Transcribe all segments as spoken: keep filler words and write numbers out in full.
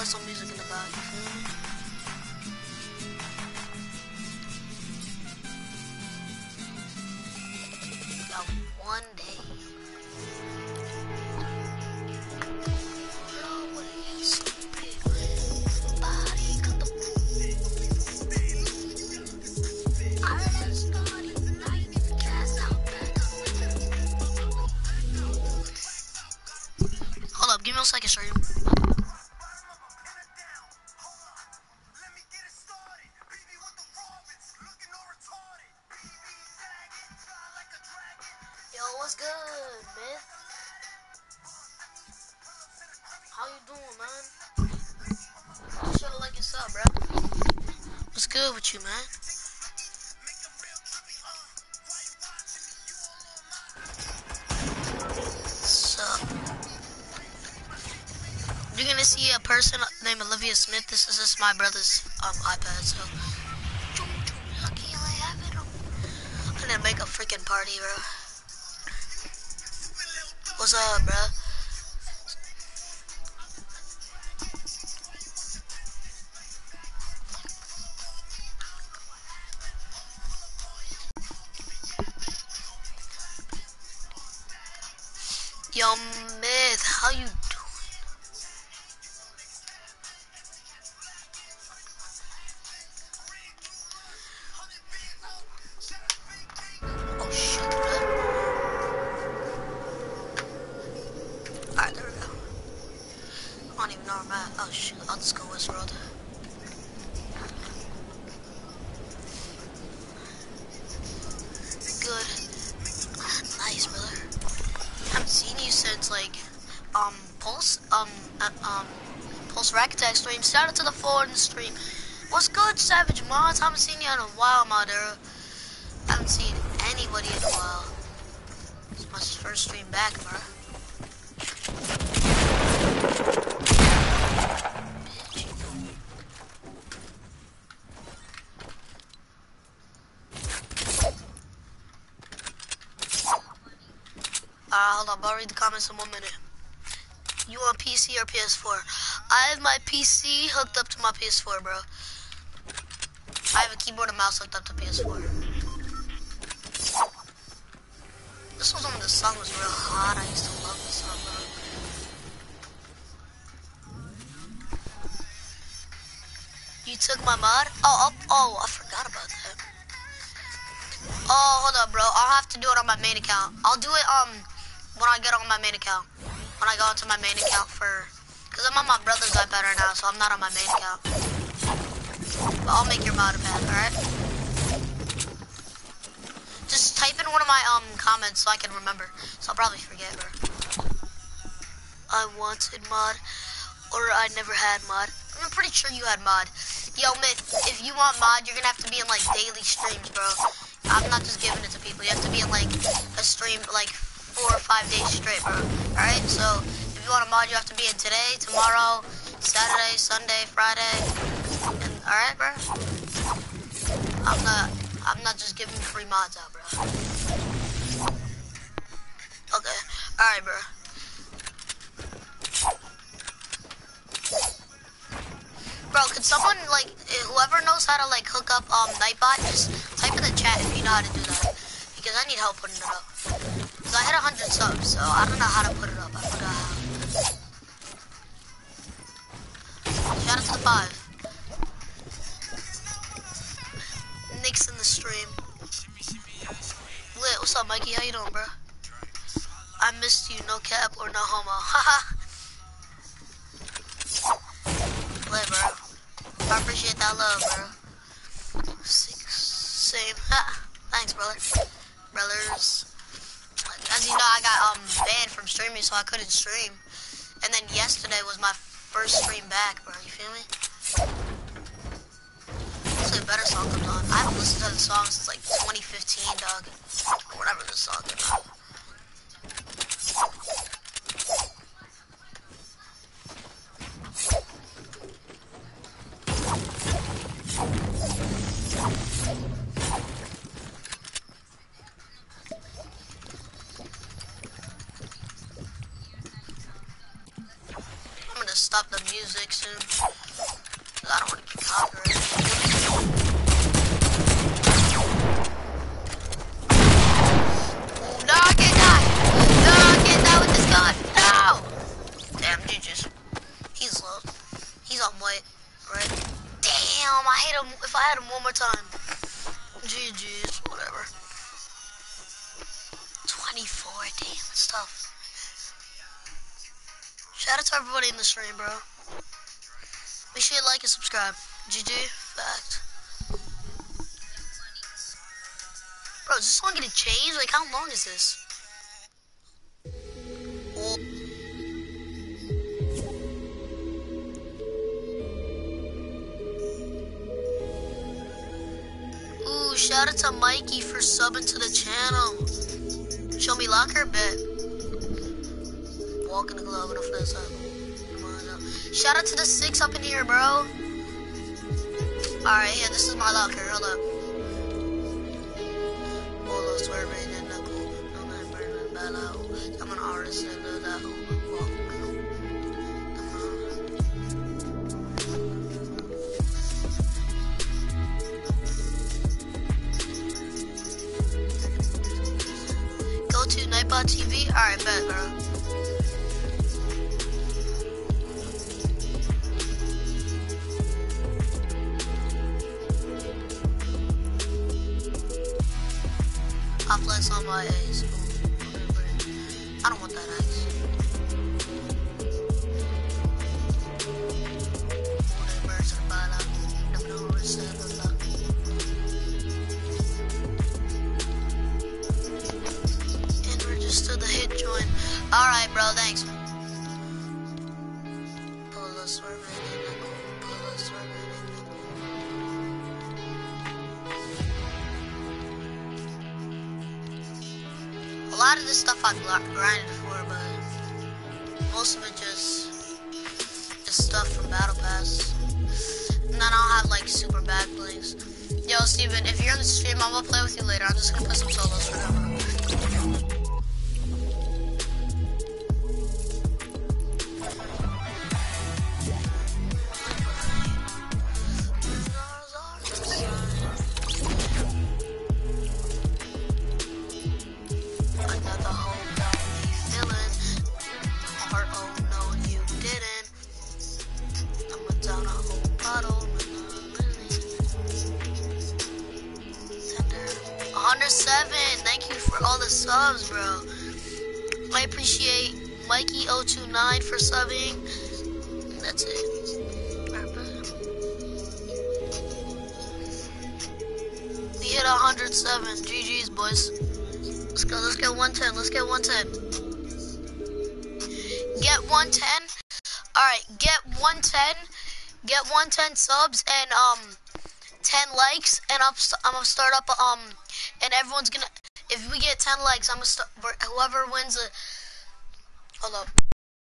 put some music in the back, you feel me? Got one day. Hold up, give me a second, show you. Yo, what's good, man? How you doing, man? Show the like and sub, bro. What's good with you, man? So, you're gonna see a person named Olivia Smith. This is just my brother's um iPad, so. I'm gonna make a freaking party, bro. What's up, bro? Yo, Myth, how you doing? Oh, shit, bro. Alright, there we go. I don't even know where I'm at. Oh, shoot, I'll just go Westworld. Good. Nice, brother. I haven't seen you since, like, um, Pulse, um, uh, um, Pulse Rack Attack stream. Shout out to the Ford stream. What's good, Savage Mods? I haven't seen you in a while, Modera. I haven't seen anybody in a while. It's my first stream back, bro. Uh, hold on, I'll read the comments in one minute. You on P C or P S four? I have my P C hooked up to my P S four, bro. I have a keyboard and mouse hooked up to P S four. This was when the song was real hot. I used to love this song, bro. You took my mod? Oh, oh, oh, I forgot about that. Oh, hold up, bro. I'll have to do it on my main account. I'll do it, um... when I get on my main account. When I go into my main account for... Because I'm on my brother's iPad right now, so I'm not on my main account. But I'll make your mod pad, alright? Just type in one of my um comments so I can remember. So I'll probably forget, bro. I wanted mod, or I never had mod. I'm pretty sure you had mod. Yo, Myth, if you want mod, you're gonna have to be in, like, daily streams, bro. I'm not just giving it to people. You have to be in, like, a stream, like... four or five days straight, bro. Alright, so if you want a mod, you have to be in today, tomorrow, Saturday, Sunday, Friday. And alright, bro? I'm not I'm not just giving free mods out, bro. Okay. Alright, bro. Bro, could someone, like, whoever knows how to, like, hook up um Nightbot, just type in the chat if you know how to do that. Because I need help putting it up. I hit one hundred subs, so I don't know how to put it up. I forgot how. Shout out to the five. Nick's in the stream. Lit, what's up, Mikey? How you doing, bro? I missed you, no cap or no homo. Haha. Lit, bro. I appreciate that love, bro. Same. Ha. Thanks, brother. Brothers. As you know, I got um banned from streaming, so I couldn't stream. And then yesterday was my first stream back, bro. You feel me? Hopefully a better song comes on. I haven't listened to the song since like twenty fifteen, dog. Or whatever the song came out. stop the music soon. Cause I don't want to get copyrighted. No, I can't die. No, I can't die with this gun. No. Damn, G G's. He's low. He's on white, right? Damn, I hit him. If I had him one more time. G G's, whatever. twenty-four, damn, that's tough. Shout out to everybody in the stream, bro. Make sure you like and subscribe. G G, fact. Bro, is this song gonna change? Like, how long is this? Oh. Ooh, shout out to Mikey for subbing to the channel. Show me locker, bet. Walk in the glove and a fist up. Come on now. Shout out to the six up in here, bro. Alright, yeah, this is my locker. Hold up. Polo swerving in the cool. No man burning bad out. I'm an artist in the that. Go to Nightbot T V. Alright, bet, bro. I flex on my ace. I don't want that axe. And register the hit join. Alright, bro, thanks. Pull a swerve in the cool. Pull a swerve in the cool. A lot of this stuff I've grinded for, but most of it just just stuff from Battle Pass. And then I'll have like super bad plays. Yo, Steven, if you're on the stream, I'm gonna play with you later. I'm just gonna put some solos for now. Subs, bro. I appreciate Mikey zero two nine for subbing. That's it. We hit one hundred seven. G G's, boys. Let's go. Let's get one ten. Let's get one ten. Get one ten. Alright, get one ten. Get one ten subs and um ten likes. And I'm, I'm gonna start up um and everyone's gonna. If we get ten likes, I'm gonna start. Whoever wins a. Hold up.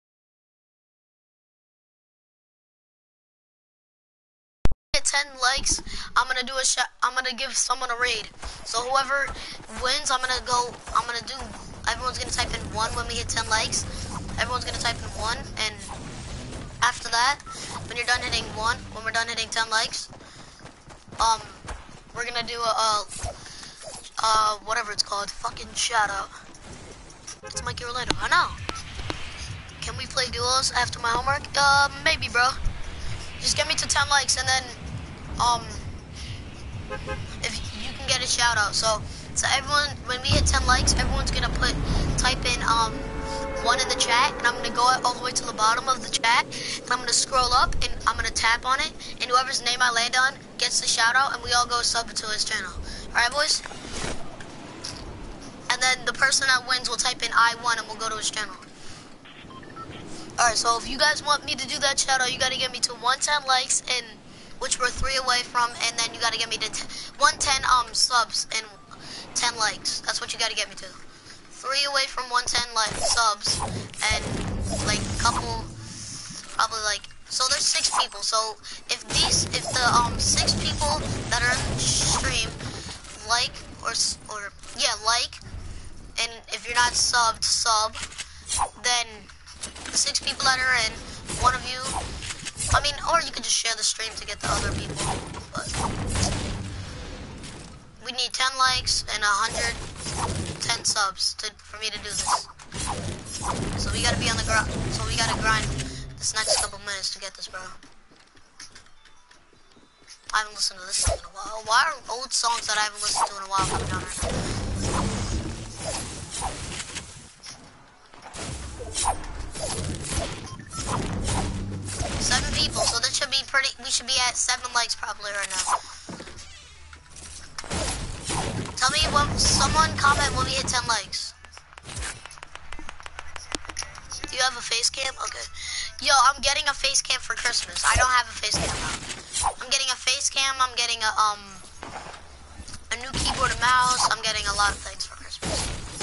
Get ten likes, I'm gonna do a shot. I'm gonna give someone a raid. So whoever wins, I'm gonna go. I'm gonna do. Everyone's gonna type in one when we hit ten likes. Everyone's gonna type in one, and after that, when you're done hitting one, when we're done hitting ten likes, um, we're gonna do a. a Uh, whatever it's called, fucking shout out. It's Mikey Orlando. I know. Can we play duos after my homework? Uh, maybe, bro. Just get me to ten likes, and then, um, if you can get a shout out. So, so everyone, when we hit ten likes, everyone's gonna put, type in, um, one in the chat, and I'm gonna go all the way to the bottom of the chat, and I'm gonna scroll up, and I'm gonna tap on it, and whoever's name I land on gets the shout out, and we all go sub to his channel. Alright, boys? And then the person that wins will type in I won and we'll go to his channel. Alright, so if you guys want me to do that shout out, you gotta get me to one ten likes, and which we're three away from, and then you gotta get me to one ten um subs and ten likes. That's what you gotta get me to. Three away from one ten like subs and like a couple, probably like. So there's six people. So if these, if the um six people that are in the stream like or or yeah like, and if you're not subbed, sub, then the six people that are in one of you, I mean, or you could just share the stream to get the other people, but we need ten likes and one hundred ten subs to, for me to do this. So we gotta be on the grind, so we gotta grind this next couple minutes to get this, bro. I haven't listened to this song in a while. Why are old songs that I haven't listened to in a while coming on right now? Seven people, so that should be pretty, we should be at seven likes probably right now. Tell me when, someone comment when we hit ten likes. Do you have a face cam? Okay. Yo, I'm getting a face cam for Christmas. I don't have a face cam now. I'm getting a face cam, I'm getting a, um, a new keyboard and mouse. I'm getting a lot of things for Christmas.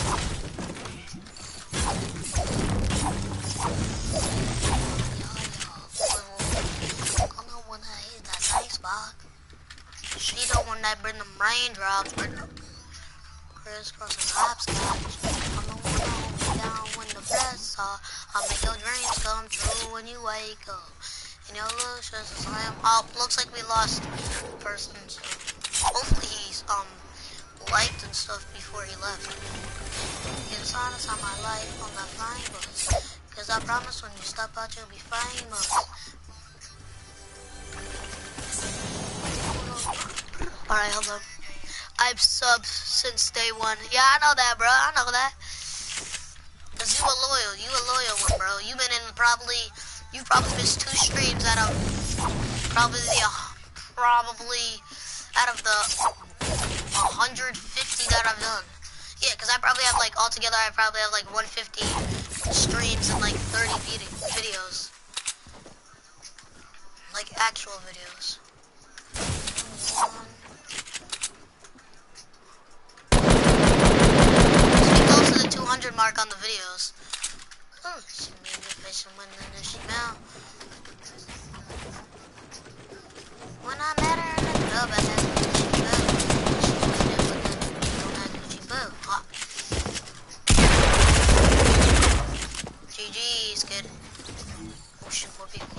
She don't want that bring them raindrops, bring them crisscrossing hopscotch. I'm the one that hold me down when the best are. I'll make your dreams come true when you wake up. And your looks just as I am. Oh, looks like we lost person. So hopefully he's um liked and stuff before he left. It's honest on my life on that fine bus. Cause I promise when you step out you'll be famous. Alright, hold on. I've subbed since day one. Yeah, I know that, bro. I know that. Cause you a loyal. You a loyal one, bro. You've been in probably, you've probably missed two streams out of probably the, uh, probably out of the one hundred fifty that I've done. Yeah, cause I probably have like, altogether I probably have like one hundred fifty streams and like thirty videos. Like actual videos. two hundred mark on the videos. Oh, she made me fish and when the she now. When I met her in the club, I asked her what she boo. She don't ask what she boo. Hot. G G's, kid. Oh shit, more people.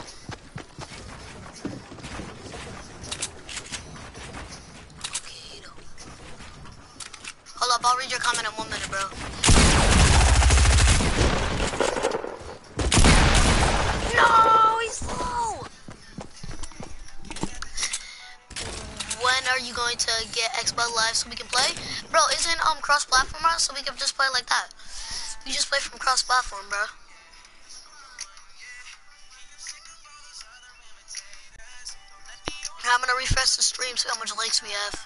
Okay, though. Hold up, I'll read your comment in one minute, bro. No, he's low. When are you going to get Xbox Live so we can play? Bro, isn't um cross-platform right? So we can just play like that. You just play from cross-platform, bro. I'm gonna refresh the stream, see how much likes we have.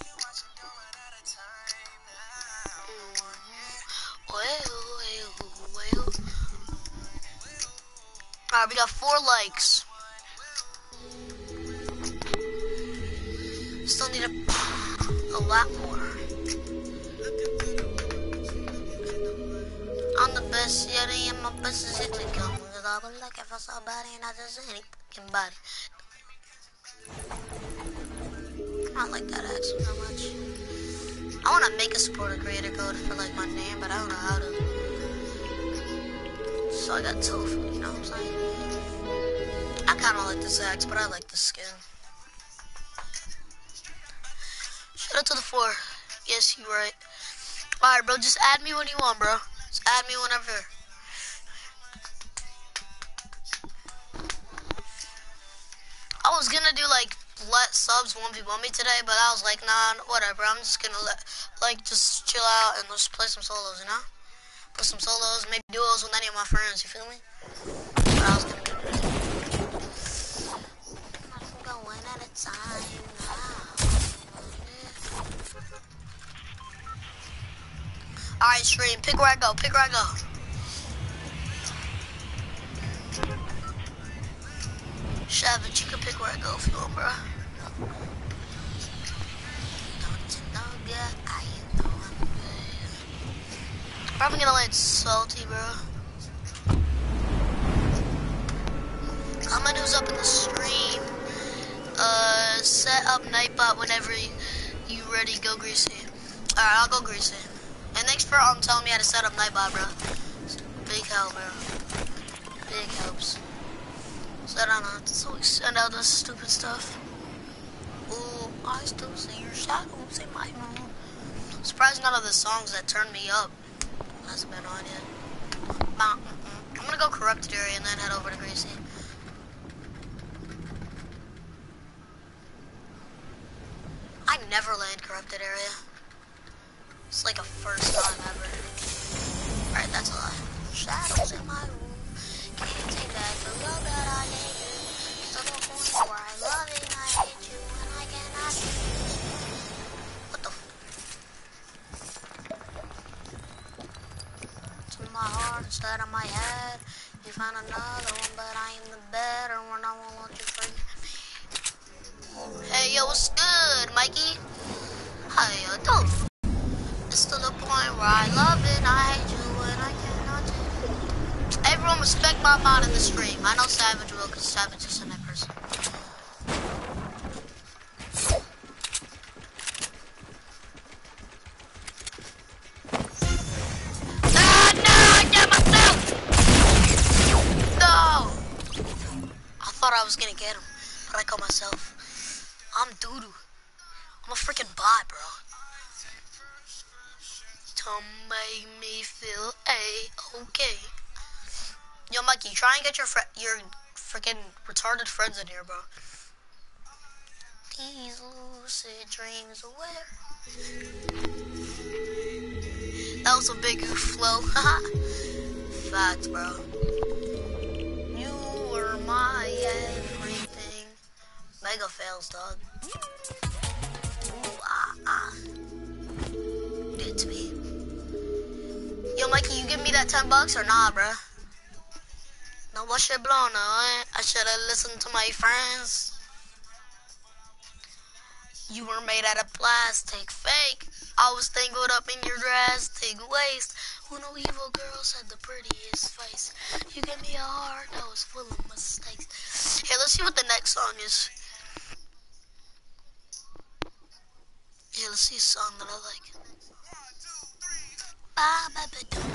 Alright, we got four likes. Still need a, a lot more. I'm the best yet, and my best is yet to come. Because I was looking for somebody and I just any fucking body. I don't like that accent that much. I want to make a supporter creator code for like my name, but I don't know how to. So I got tofu, you know what I'm saying? I kind of like this axe, but I like the skin. Shout out to the four. Yes, you right. Alright, bro, just add me when you want, bro. Just add me whenever. I was gonna do like let subs one v one me today, but I was like, nah, whatever. I'm just gonna let, like, just chill out and just play some solos, you know? Put some solos, maybe duos with any of my friends, you feel me? But I was gonna do. I'm going at a time now. Alright, stream, pick where I go, pick where I go. Shavage, you can pick where I go if you want, bro. Don't you know, girl, I know I'm good. Probably gonna land salty, bro. Comment who's up in the stream. Uh, set up Nightbot whenever you, you ready. Go Greasy. Alright, I'll go Greasy. And thanks for um telling me how to set up Nightbot, bro. Big help, bro. Big helps. So I don't know. It's always send out this stupid stuff. Ooh, I still see your shadows in my room. Surprised none of the songs that turned me up hasn't been on yet. I'm gonna go corrupted area and then head over to Gracie. I never land corrupted area. It's like a first time ever. Alright, that's a lie. Shadows in my room. Can't take back the love that I gave you. So the point where I love it, I hate you, and I cannot see you. What the f? It's in my heart instead of my head. You found another one, but I am the better one. I won't let you forget me. Hey, yo, what's good, Mikey? How you doing? It's to the point where I love it, I hate you, and I cannot take it. Everyone respect my mod in the stream. I know Savage will, because Savage is a nice person. Ah, no, I got myself! No! I thought I was gonna get him, but I caught myself. I'm doo-doo. I'm a freaking bot, bro. To make me feel A-okay. Yo, Mikey, try and get your fr your freaking retarded friends in here, bro. These lucid dreams aware. That was a big flow. Facts, bro. You were my everything. Mega fails, dog. Ooh, ah, ah. Did it to me. Yo, Mikey, you give me that ten bucks or nah, bruh? No, what shit blown, eh? I should've listened to my friends. You were made out of plastic, fake. I was tangled up in your drastic waist. Who no evil girls had the prettiest face. You gave me a heart that was full of mistakes. Here, let's see what the next song is. Yeah, let's see a song that I like. Ba, ba, ba, doo.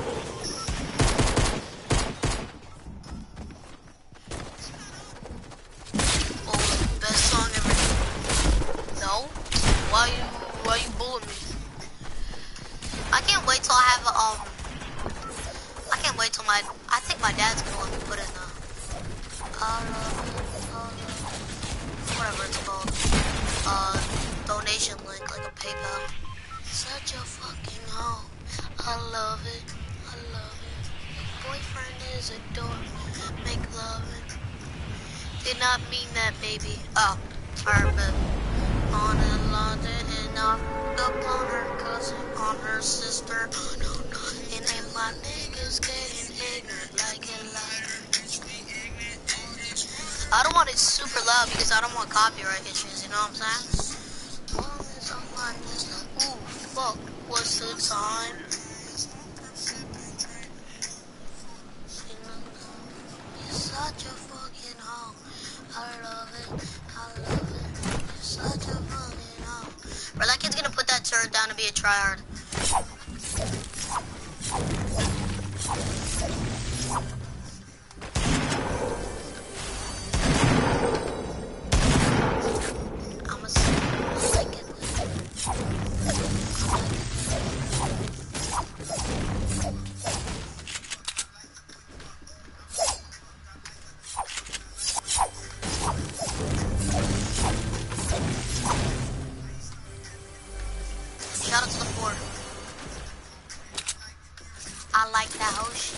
Oh, best song ever. No? Why you why you bullying me? I can't wait till I have a um I can't wait till my I think my dad's gonna let me put in the uh, uh, whatever it's called. Uh donation link, like a PayPal. Such a fucking hoe. I love it. I love it. Your boyfriend is a dork. Make love it. Did not mean that, baby. Oh, her bed. On in London and knocked up on her cousin, on her sister. Oh, no, no. And then my niggas getting ignorant like a liar. I don't want it super loud because I don't want copyright issues, you know what I'm saying? Ooh, fuck, what's the time? You're such a fucking hoe. I love it, I love it. You're such a fucking hoe. Bro, that kid's gonna put that turret down to be a tryhard. I'm a second. Shout out to the fort. I like that whole shit.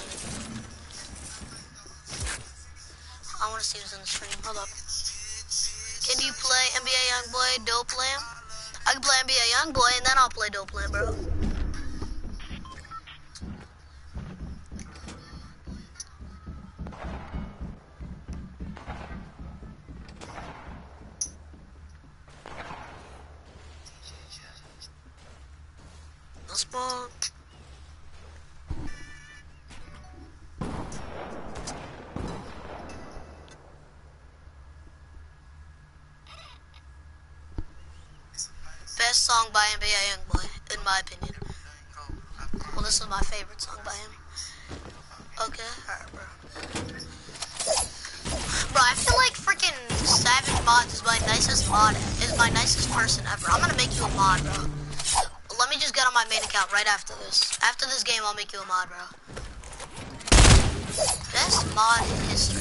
I want to see who's in the stream. Hold up. Can you play N B A Youngboy Dope Lamb? I can play N B A Youngboy and then I'll play Dope Lamb, bro. No spawn. Best song by N B A Youngboy, in my opinion. Well, this is my favorite song by him. Okay, alright, bro. Bro, I feel like freaking Savage Mods is my nicest mod, is my nicest person ever. I'm gonna make you a mod, bro. Let me just get on my main account right after this. After this game, I'll make you a mod, bro. Best mod in history.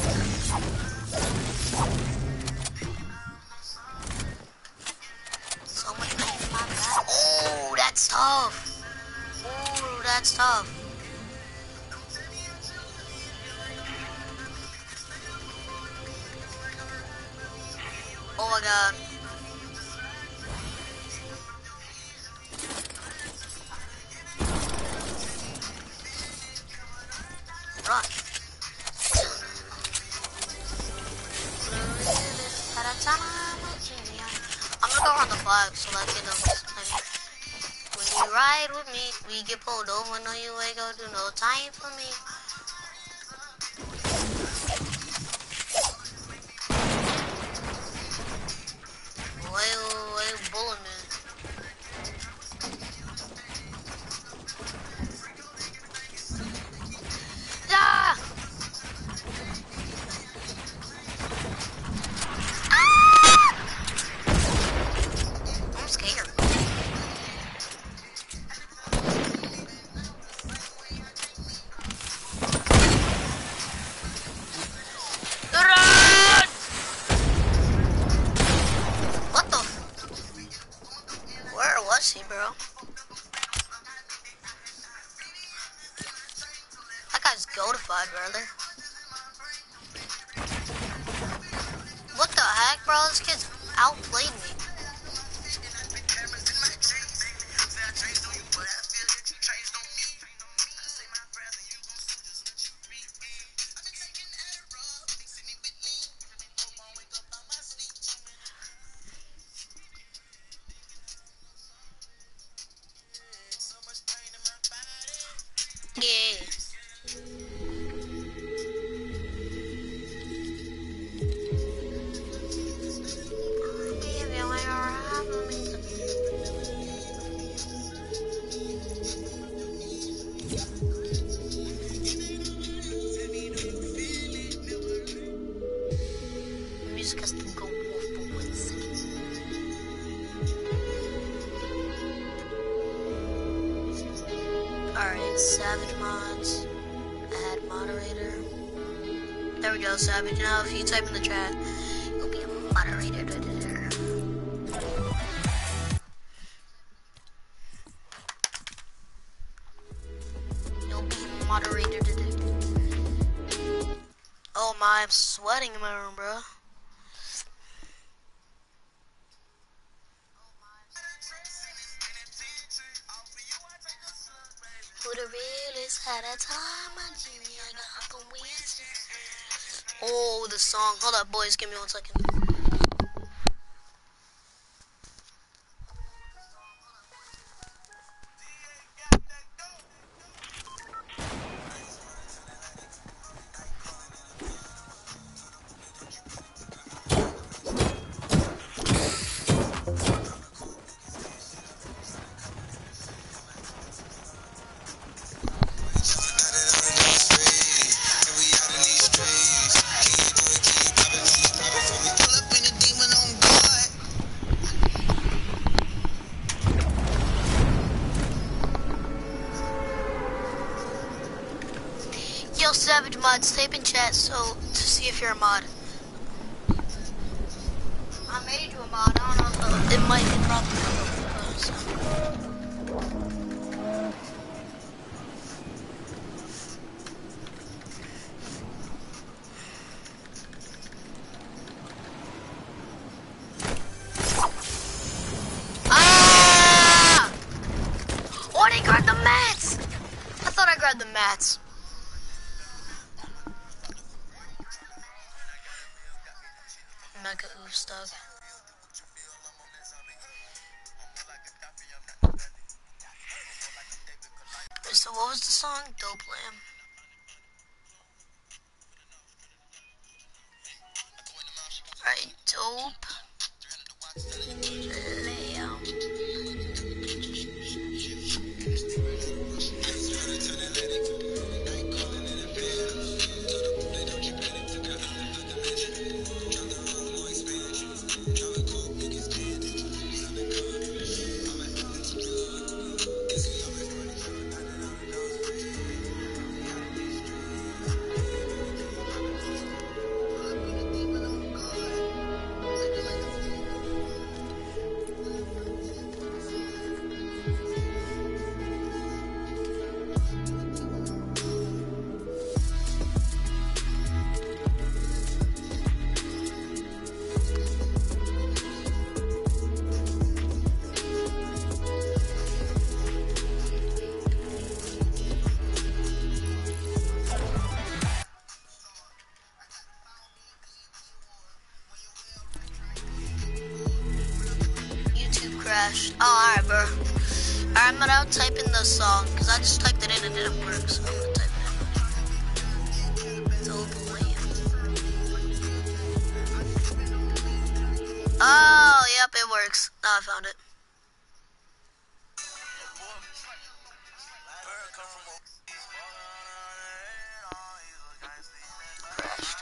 So much money in my bag. Oh, that's tough. Oh, that's tough. Oh my god. Run. I'm gonna go around the flag so that kid knows. When you ride with me, we get pulled over. No, you ain't gonna do no time for me. Wait, wait, bullet man. Ah! Ah! I'm scared. Run! What the? Where was he, bro? That guy's goatified, brother. What the heck, bro? This kid's outplayed me. Yeah. Music has to go off for one second. Alright, Savage Mods. Add moderator. There we go, Savage. Now if you type in the chat, you'll be a moderator. You'll be a moderator. Oh my, I'm sweating in my room, bro. Who the realest had a time, my Jimmy, I got the wins. Oh, the song. Hold up, boys, give me one second. Yo, Savage Mods, type in chat so to see if you're a mod. I made you a mod. I don't know if it might be probably ah! Oh, I didn't grab the mats. I thought I grabbed the mats. Mega oof dog. So what was the song? Dope Lamb. Alright, Dope Lamb. crashed. Oh, alright, bro. Alright, I'm gonna type in the song, because I just typed it in and it didn't work, so I'm gonna type it in. Double Lamb. Oh, yep, it works. Now I found it. Crashed.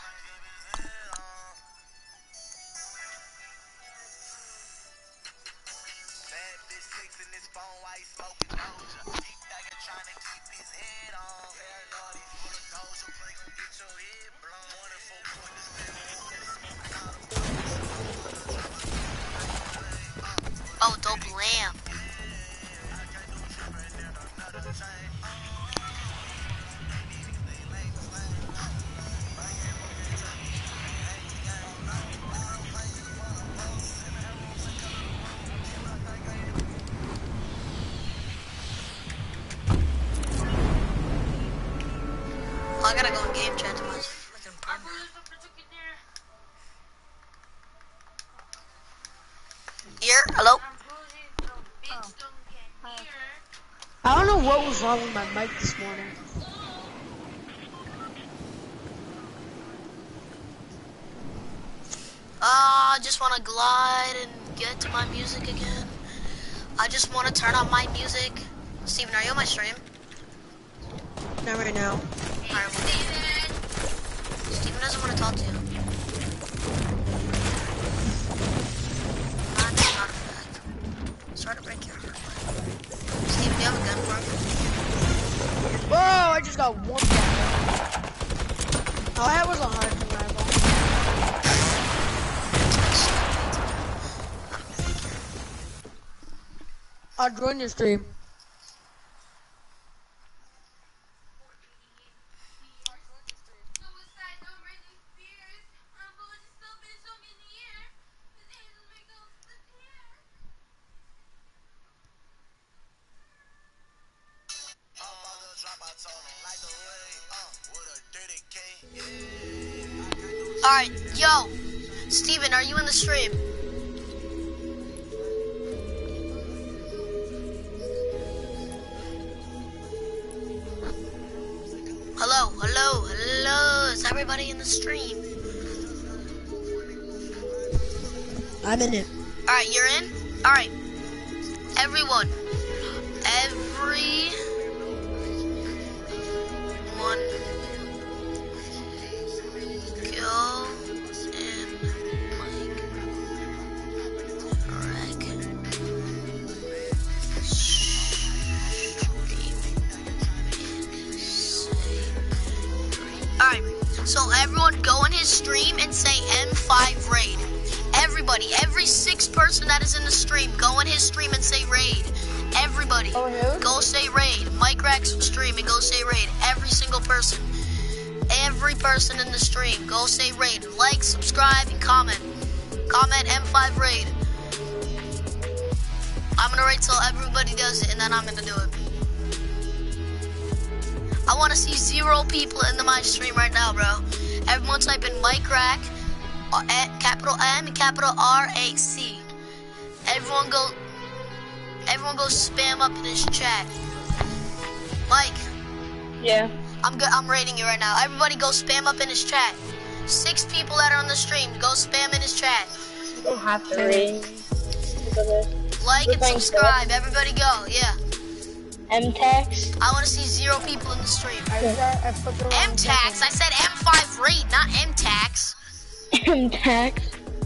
Oh, Dope Lamb. Oh, I gotta go in game chat to my fucking partner. Here, hello? I don't know what was wrong with my mic this morning. Uh, I just want to glide and get to my music again. I just want to turn on my music. Steven, are you on my stream? Not right now. Alright, well, Steven doesn't want to talk to you. Not, not a fact. Sorry to break your heart. Steven, do you have a gun for me? Whoa, I just got one shot. All I had was a hunting rifle. I'll join your stream. Alright, yo, Steven, are you in the stream? Hello, hello, hello, is everybody in the stream? I'm in it. Alright, you're in? Alright, everyone, every one go in like rec stream and say. Alright, so everyone go in his stream and say M five raid. Everybody, every sixth person that is in the stream, go in his stream and say raid. Everybody, Oh, who? go say raid. Mike Rex stream and go say raid. Every single person. Every person in the stream, go say raid. Like, subscribe, and comment. Comment M five raid. I'm gonna raid till everybody does it, and then I'm gonna do it. I wanna see zero people in my stream right now, bro. Everyone type in Mike Rack, uh, capital M and capital R A C. Everyone go, everyone go spam up in his chat. Mike. Yeah. I'm good. I'm rating you right now. Everybody go spam up in his chat. Six people that are on the stream, go spam in his chat. You don't have to read. Like and subscribe. Everybody go. Yeah. M-Tax. I want to see zero people in the stream. I, I put the wrong M-Tax. I said M five raid, not M-Tax. M-Tax.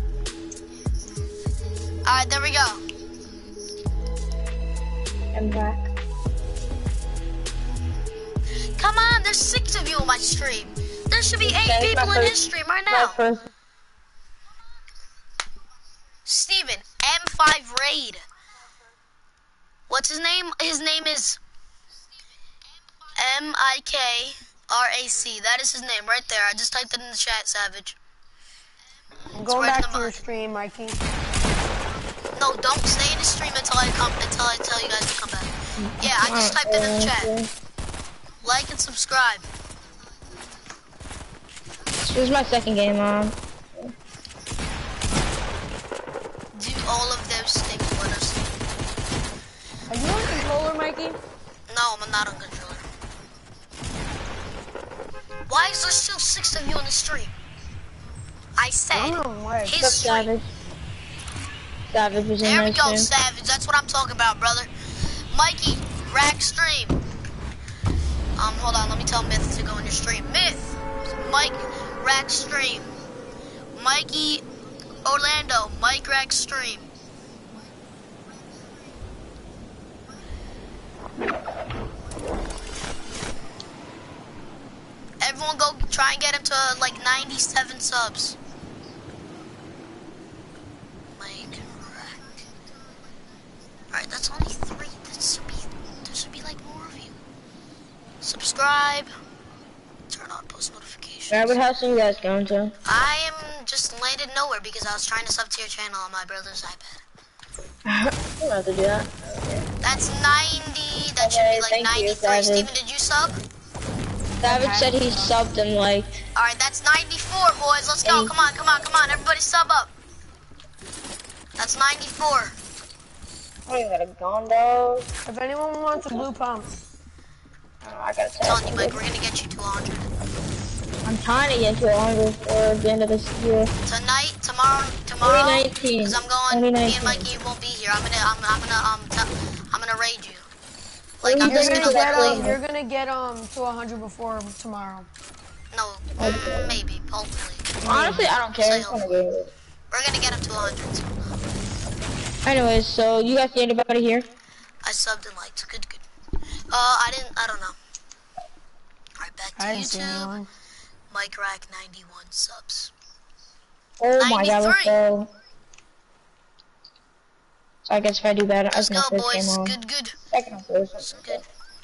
All right, there we go. M-Tax. Come on, there's six of you on my stream. There should be eight That is people my in first- his stream right My now. first. Steven, M five raid. What's his name? His name is M I K R A C. That is his name right there. I just typed it in the chat, Savage. Go right in back the to your mic. stream, Mikey. No, don't stay in the stream until I come until I tell you guys to come back. Yeah, I just typed it in the chat. Like and subscribe. This is my second game on. Do all of those things. Let us. Mikey? No, I'm not on controller. Why is there still six of you on the stream? I said I don't know why. his What's stream. Savage? Savage was in There there we go, too. Savage. That's what I'm talking about, brother. Mikey, Rag Stream. Um, hold on. Let me tell Myth to go in your stream. Myth, Mike, Rag Stream. Mikey, Orlando, Mike, Rag Stream. Everyone go try and get him to like ninety-seven subs. Mike, Rag. Alright, that's only three. That should be, there should be like more of you. Subscribe. Turn on post notifications. Alright, what house are you guys going to? I am just landed nowhere because I was trying to sub to your channel on my brother's iPad. I'm about to do that. That's ninety. That Okay, should be like thank you, ninety-three. Savage. Steven, did you sub? Savage said he subbed and liked. Alright, that's ninety-four, boys. Let's go. Come on, come on, come on. Everybody sub up. That's ninety-four. I ain't got a gun though. If anyone wants a blue pump, Oh, I gotta I'm telling you, tell Mike, we're gonna get you to one hundred. I'm trying to get to one hundred for the end of this year. Tonight, tomorrow, tomorrow, twenty nineteen. because I'm going, twenty me nineteen. and Mikey won't be here. I'm gonna, I'm, I'm gonna, um, t I'm gonna raid you. Like, You're I'm you're just gonna gonna get um, literally, you're gonna get um to one hundred before tomorrow. no, mm, maybe, hopefully. Honestly, I don't care. Say It's gonna get it. We're gonna get him to one hundred. Anyways, so you guys see anybody here? I subbed and liked. Good, good. Uh, I didn't, I don't know. Alright, back to I didn't see YouTube. anyone. Mike Rack, ninety-one subs. Oh my god, let's ninety-three. go. So I guess if I do that, I Let's can go, first boys. game on. Good, good. Second or first. That's good.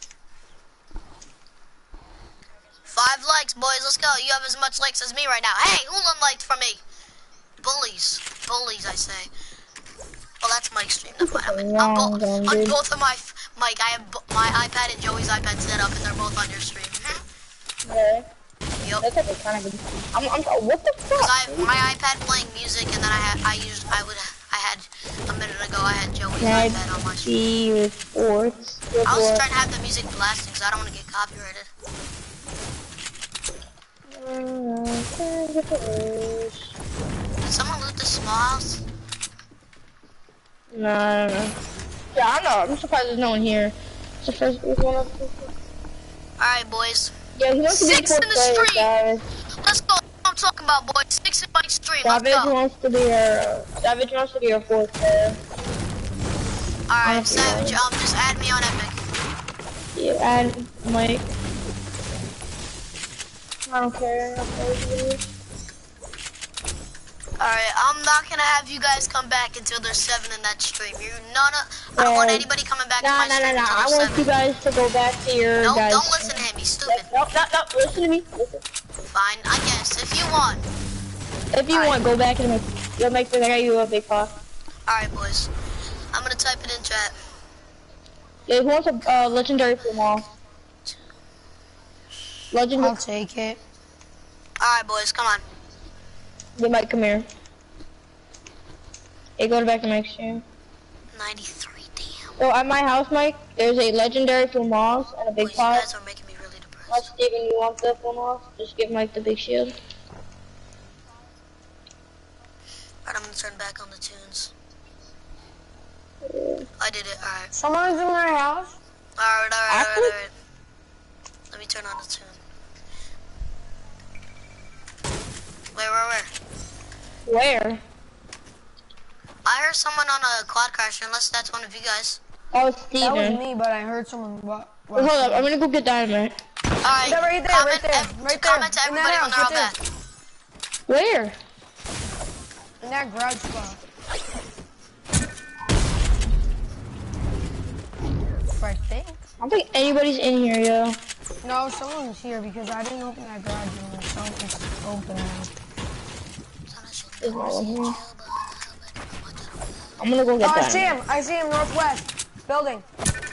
Five likes, boys. Let's go. You have as much likes as me right now. Hey, who unliked from me? Bullies. Bullies, I say. Well, that's Mike's stream. Never mind. I'm, in, I'm Wrong, bo dumb on dude. both of my... f Mike, I have bo my iPad and Joey's iPad set up, and they're both on your stream. Yeah. Yup. That's actually kind of good. I'm, I'm, what the Because fuck? I have my iPad playing music, and then I had... I used... I would... I had... A minute ago, I had Joey's Can iPad on my I stream. see reports? I was trying to have the music blasting, because I don't want to get copyrighted. Did someone loot the small house? No, I don't know. Yeah, I know. I'm surprised there's no one here. It's the first there's one of Alright, boys. Yeah, he wants to be Six fourth in the player, street. Savage. Let's go. I'm talking about, boys. Six in my stream. Let's Savage go. wants to be our Savage wants to be our fourth player. Alright, honestly, Savage, guys. um, just add me on Epic. Yeah, and Mike. I don't care. I'll play with you. Alright, I'm not gonna have you guys come back until there's seven in that stream. You none of, I don't want Yeah. anybody coming back No, to my no, no, stream no. until I there's want seven. you guys to go back to your No, guys. don't listen to him. He's stupid. No, no, no. Listen to me. Listen. Fine, I guess. If you want. If you Alright. want, go back and make, you'll make sure I got you a big pot. Alright, boys. I'm gonna type it in chat. Yeah, who wants a uh, legendary from all? Legendary. I'll take it. Alright, boys, come on. They might come here. Hey, go back to my stream. ninety-three, damn. So at my house, Mike, there's a legendary full moss and a big Boys, you pot. guys are making me really Unless depressed. Steven, you want the full moss, just give Mike the big shield. Alright, I'm gonna turn back on the tunes. Yeah. I did it, alright. Someone's in my house. Alright, alright, alright, Actually- alright. Let me turn on the tune. Where, where, where? Where? I heard someone on a quad crash, unless that's one of you guys. Oh, it's That was Steven. me, but I heard someone walk. Wait, hold up, I'm gonna go get dynamite. Alright, Yeah, right there, comment, right there, ev- right comment there, to in that everybody when house, they're all right back. Where? In that garage spot. I think. I don't think anybody's in here, yo. No, someone's here because I didn't open that garage door, so it's open now. There's no one here. I'm gonna go Oh, get I see dynamite. him. I see him northwest building.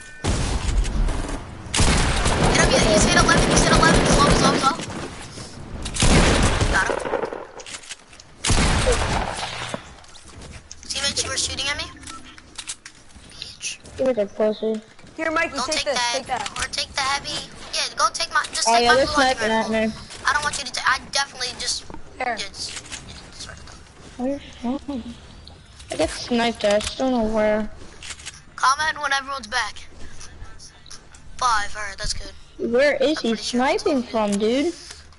Hit him, he's hit eleven, he's hit eleven, slow, slow, slow. Got him. Teammates, you were shooting at me? Bitch. Give me that pussy. Here, Mikey, Don't take, take this. that, Take that. or take the heavy. Yeah, go take my. Just Oh take yeah, my they're blue hunting sniping at rifle. me. I don't want you to take. I definitely just. Here. Yeah, just, yeah, just write it down. Where's home? I get sniped at. I just don't know where. Comment when everyone's back. Five. All right, that's good. Where is I'm he pretty sure that's all sniping of you. from, dude?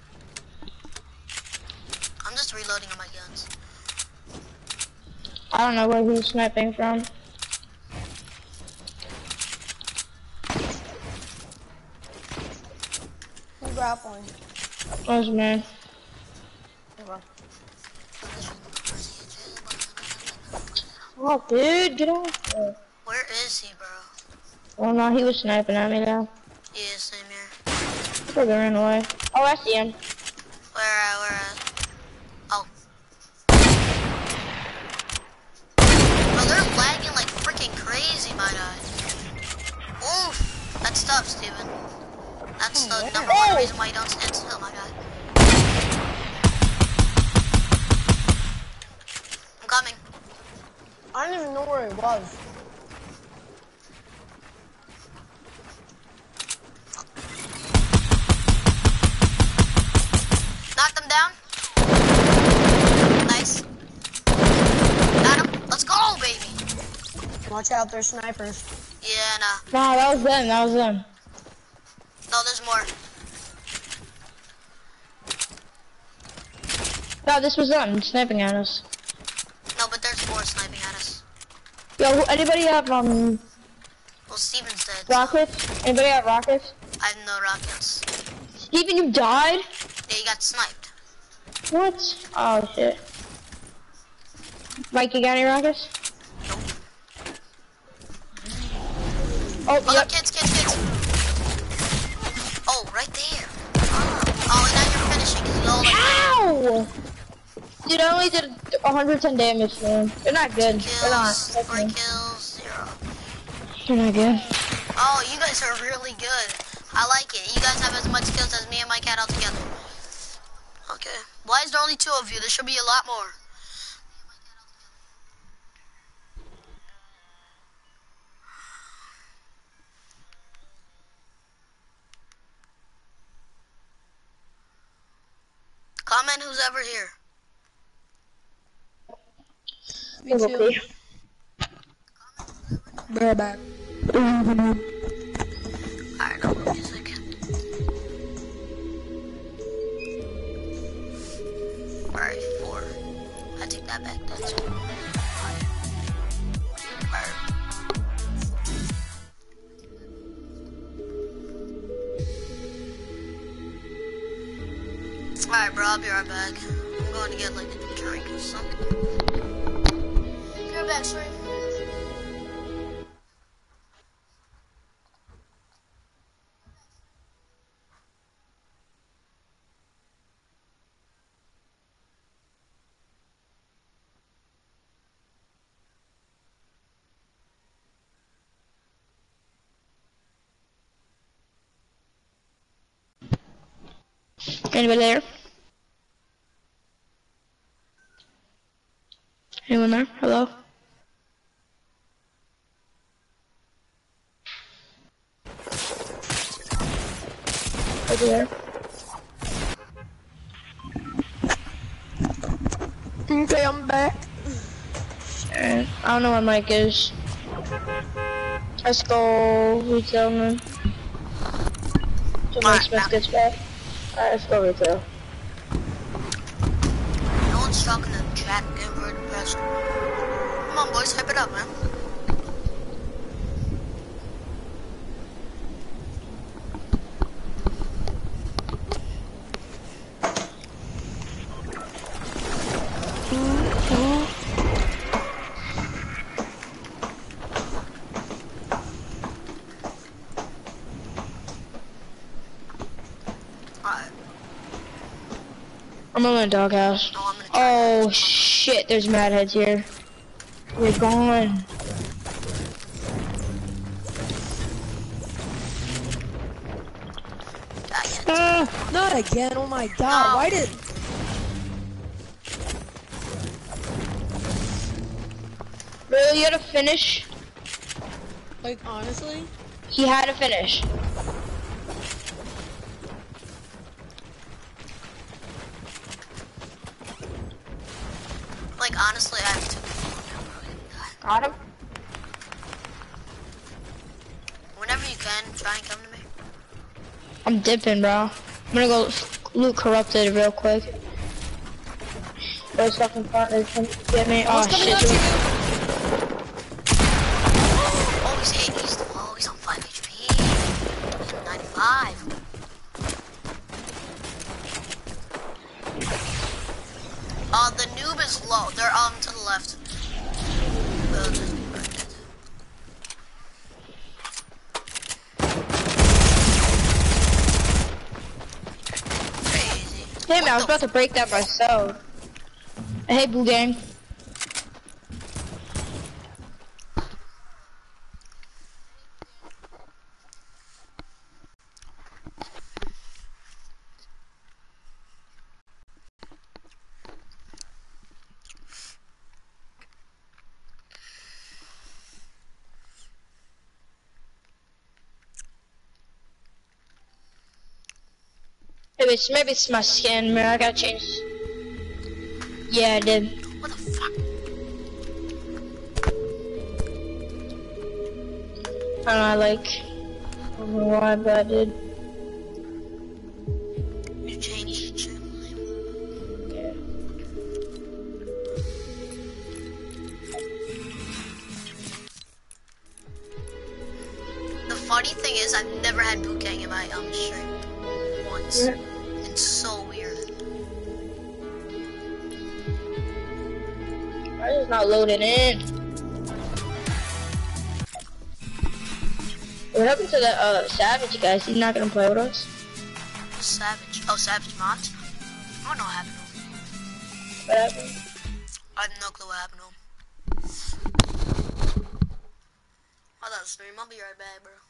I'm just reloading on my guns. I don't know where he's sniping from. I'm grappling. Where's man? Okay. Oh, dude, get off there. Where is he, bro? Oh no, he was sniping at me though. Yeah, same here. I probably ran away. Oh, I see him. Where at? Where at? Oh. Bro, they're lagging like freaking crazy, my guy. Oof. That's tough, Steven. That's the where? number one reason why you don't stand still, my guy. I'm coming. I don't even know where it was. Knock them down. Nice. Got him. Let's go, baby. Watch out, there's snipers. Yeah, nah. Nah, that was them. That was them. No, there's more. No, this was them sniping at us. No, but there's more sniping at us. Yo, who- anybody have um Well, Steven's dead. So rockets? Anybody have rockets? I have no rockets. Steven, you died? Yeah, you got sniped. What? Oh shit. Mike, you got any rockets? Nope. Oh, Oh, yep. kids, kids, kids. Oh, right there. Oh, oh and now you're finishing because you all like Ow! Dude, I only did one hundred ten damage, man. They're not good. They're not. kills, That's three me. kills, zero. They're not good. Oh, you guys are really good. I like it. You guys have as much skills as me and my cat all together. Okay. Why is there only two of you? There should be a lot more. Comment who's ever here. Me too. Okay. Be right back. Alright, no more music. Alright, four. I take that back, that's all. Alright. Alright, bro, I'll be right back. I'm going to get like a drink or something. Be right back, sorry. Anybody there? Anyone there? Hello? Over there. Okay, I'm back. Alright, I don't know where Mike is. Let's go retail man. Till Mike Alright, Smith now- gets back. Alright, let's go retail. No one's talking to the chat. I'm getting very depressed. Come on, boys, hype it up, man. Alright. I'm in the doghouse. No, I'm gonna try. Oh shit, there's mad heads here. We're gone. Ah, yeah. Ah, not again. Oh my god. No. Why did... Really, you gotta finish? Like, honestly? He had to finish. Like, honestly, I have two. Got him. Whenever you can, try and come to me. I'm dipping, bro. I'm gonna go loot corrupted real quick. Those fucking partners come get me. Oh What's coming shit. up to you? Oh, he's hit. He's, oh, he's on five H P. ninety-five. Uh, the noob is low. They're um to the left. Uh, Crazy. Damn it, I was What about to break that myself. Hey, Boo Gang. Maybe it's, maybe it's my skin, man. I gotta change. Yeah, I did. What the fuck? I don't know, like, I don't know why, but I did. You changed your channel name. Yeah. The funny thing is, I've never had boot gang in my um stream. Once. Yeah. It's so weird. Why is it not loading in? What happened to the uh, Savage guys? He's not gonna play with us? Savage. Oh, Savage Mods? I don't know what happened to him. What happened? I have no clue what happened to him. I thought stream. I'll be right back, bro.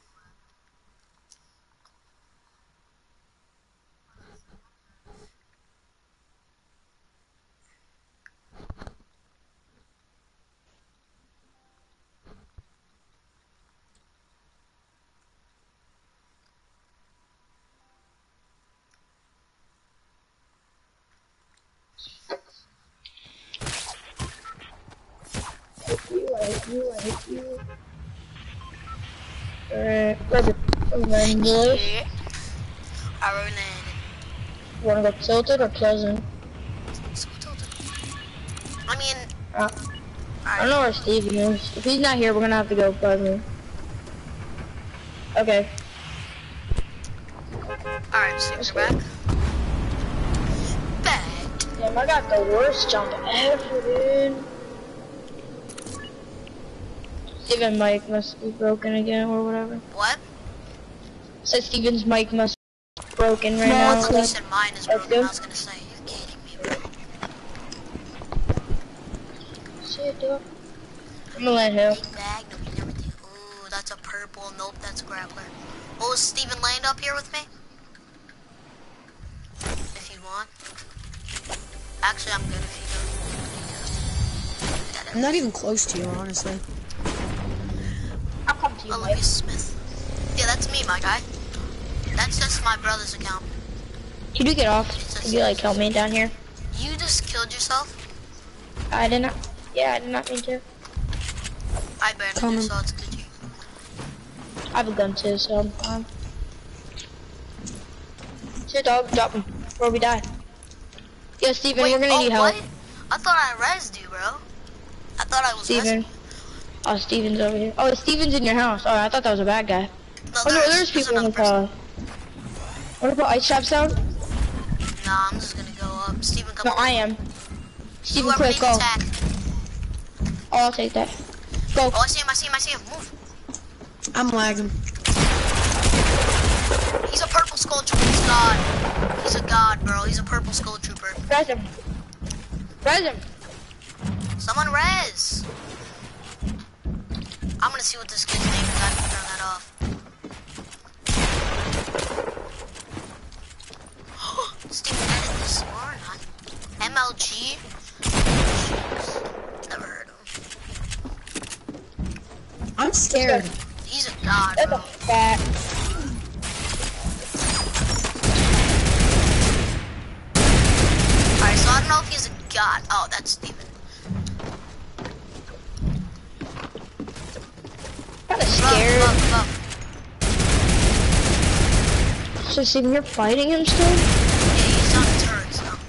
You, I hit you, I hit you. Alright, let's go. boys. Yeah. I already landed. Wanna go tilted or pleasant? So tilted. I mean, Uh, I don't alright. know where Steven is. If he's not here, we're gonna have to go pleasant. Okay. Alright, so Let's you're go. back. Back. Damn, I got the worst jump ever, dude. Steven mic must be broken again or whatever. What? Said Steven's mic must be broken right No, now. it's You like- said mine is Let's broken. go. I was gonna say, you're kidding me, bro. Shit, dude. I'm gonna let him. Big bag, no, you never did. Ooh, that's a purple. Nope, that's a grappler. Oh, is Steven land up here with me? If you want. Actually, I'm good if you I'm not even close to you, honestly. I'll come to you, Olivia Mike. Smith. Yeah, that's me, my guy. That's just my brother's account. Can you get off? Can you like help me down here? You just killed yourself? I did not. Yeah, I did not mean to. I burned you, Coming. so it's good you. I have a gun too, so I'm fine. Shit, dog, drop him before we die. Yo, Steven, Wait, we're gonna oh, need help. what? I thought I rezzed you, bro. I thought I was Steven. Oh, Steven's over here. Oh, Steven's in your house. Oh, I thought that was a bad guy. No, Oh no, there's- there's there's people in the another car. Wanna put ice traps down? Nah, I'm just gonna go up. Steven, come No, on. I am. Steven, Whoever quick, needs go. attack. Oh, I'll take that. Go. Oh, I see him, I see him, I see him. Move. I'm lagging. He's a purple skull trooper. He's god. He's a god, bro. He's a purple skull trooper. Res him. Res him. Someone res. I'm gonna see what this kid's name is. I have to turn that off. Steven, edit this or not? M L G? Never heard of him. I'm scared. He's a God, That's bro. a fact. Alright, so I don't know if he's a god. Oh, that's Steven. Kinda Buff, scared. buff, buff. So Steven, you're fighting him still? Yeah, he's on turrets now.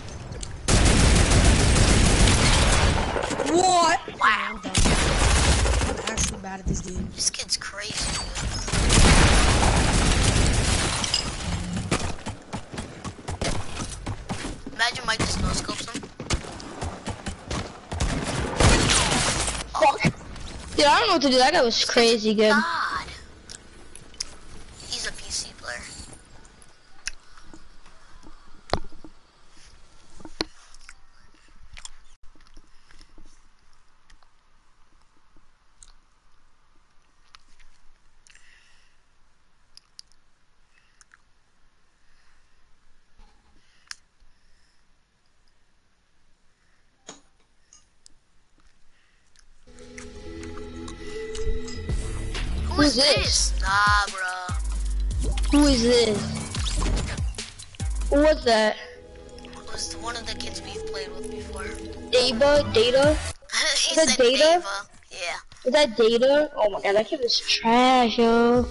What? Wow. I'm done. I'm actually bad at this game. This kid's crazy, dude. Imagine Mike just no-scopes him. Fuck. Dude, I don't know what to do. That guy was crazy good. God. He's a P C player. Who is Who's this? this? Nah, bro. Who is this? Who was that? It was one of the kids we've played with before. Data? Data? He Is that said Data? Dava. Yeah. Is that Data? Oh my god, that kid was trash, yo.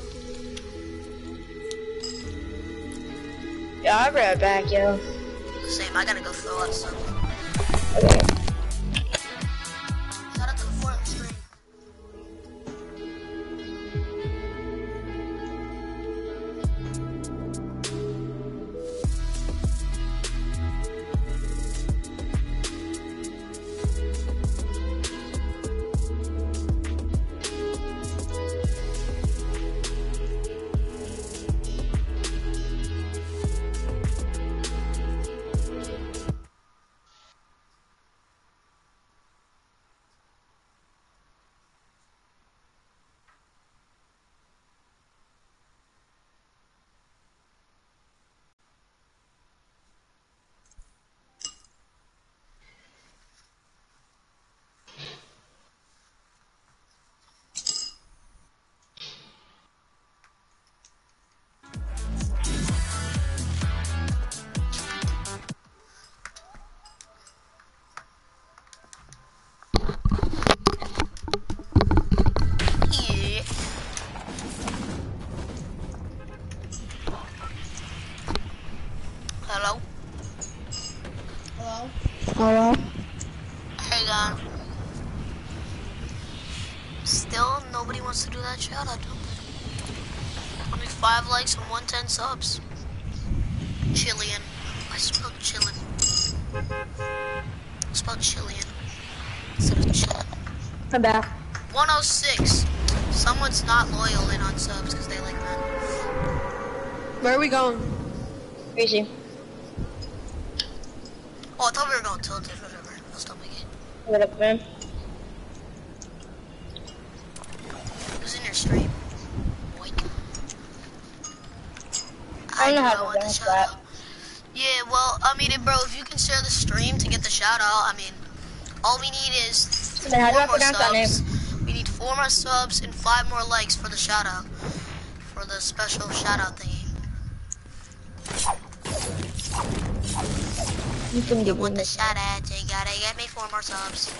Yeah, I'll be right back, yo. Same, I gotta go throw out some. Okay. Shout out to the Fortnite stream. Yeah. Hello? Hello? Hello? Hey, God. Still, nobody wants to do that shout out, don't they? Only five likes and one ten subs. Chilean. I spelled chillin'. I spelled Chilean instead of chillin'. I'm back. one oh six. Someone's not loyal in on subs because they like men. Where are we going? Crazy. Oh, I thought we were going tilted. Whatever. I'll stop again. What up, man? Who's in your stream? Boink. I don't know how do to want the dance shout that. out. Yeah, well, I mean, bro, if you can share the stream to get the shout out, I mean, all we need is Then how do four I more pronounce that name? subs. We need four more subs and five more likes for the shout out. For the special shout out thingy. You can give Want me the shout out, you gotta get me four more subs.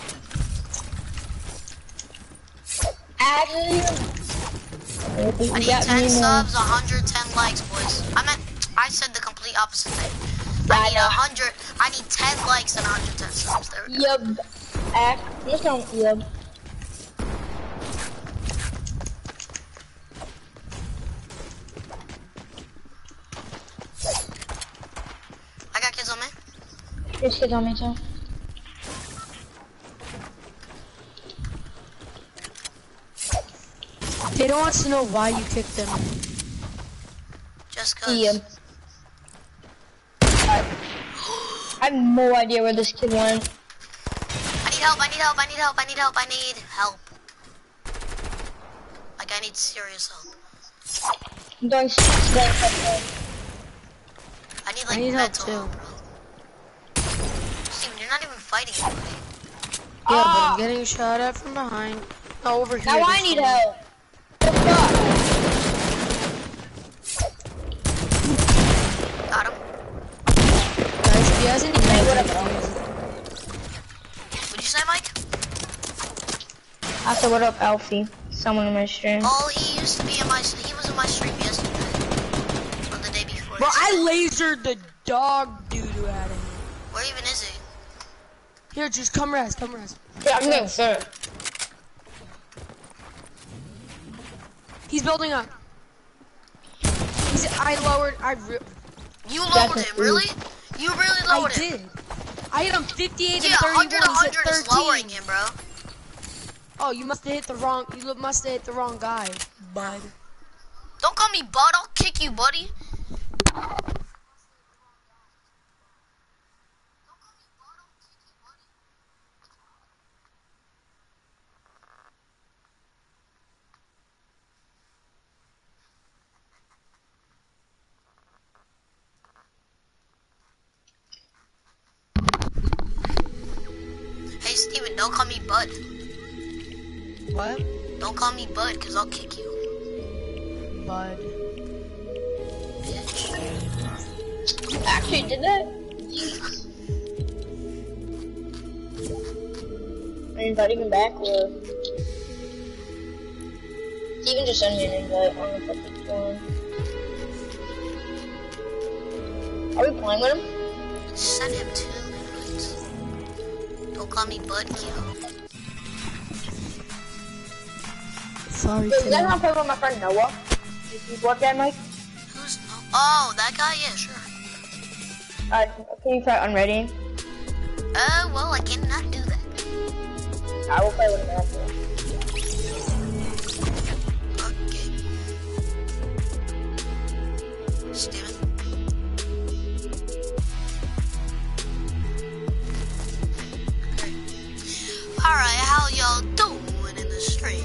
Actually, I need ten subs, one hundred ten likes, boys. I meant, I said the complete opposite thing. I need one hundred, I need ten likes and one hundred ten subs. There we go. Yup. Act. Just don't yup. I got kids on me. There's kids on me too. Tato wants to know why you kicked them. Just cause. Yeah. I have no idea where this kid went. I need help, I need help, I need help, I need help, I need help. Like, I need serious help. I'm doing six guys. I need, like, I need help, mental too. help, bro. Steven, you're not even fighting anybody. Yeah, but Ah. I'm getting shot at from behind. Oh, over here. Now I there's need someone. help. What the fuck? He hasn't even Hey, what had up, it. What'd you say, Mike? I said, what up, Alfie? Someone in my stream. Oh, he used to be in my. He was in my stream yesterday. Or the day before. Bro, I lasered the dog dude who had him. Where even is he? Here, just come rest, come rest. Yeah, I'm getting sir. He's building up. He's, I lowered, I re You lowered him, really? You really I lowered him? did. I hit him fifty-eight Yeah, and one hundred, thirty-one, one he's at hundred is thirteen. lowering him, bro. Oh, you must have hit the wrong, you must have hit the wrong guy, bud. Don't call me bud, I'll kick you, buddy. Hey, Steven, don't call me bud. What? Don't call me bud, because I'll kick you. Bud. Bitch. Actually, did that? Are you inviting him back, or? Steven just sent me an invite. I don't know if that's what's going on. Are we playing with him? Send him two invites. Don't call me bud, kiddo. Sorry, Wait, did I Tim. not play with my friend Noah? Did you watch that, Mike? Who's no? Oh, that guy? Yeah, sure. Alright, can you try unready? Uh, well, I cannot do that. I will play with him after. Okay. Steven. Okay. Alright, how y'all doing in the stream?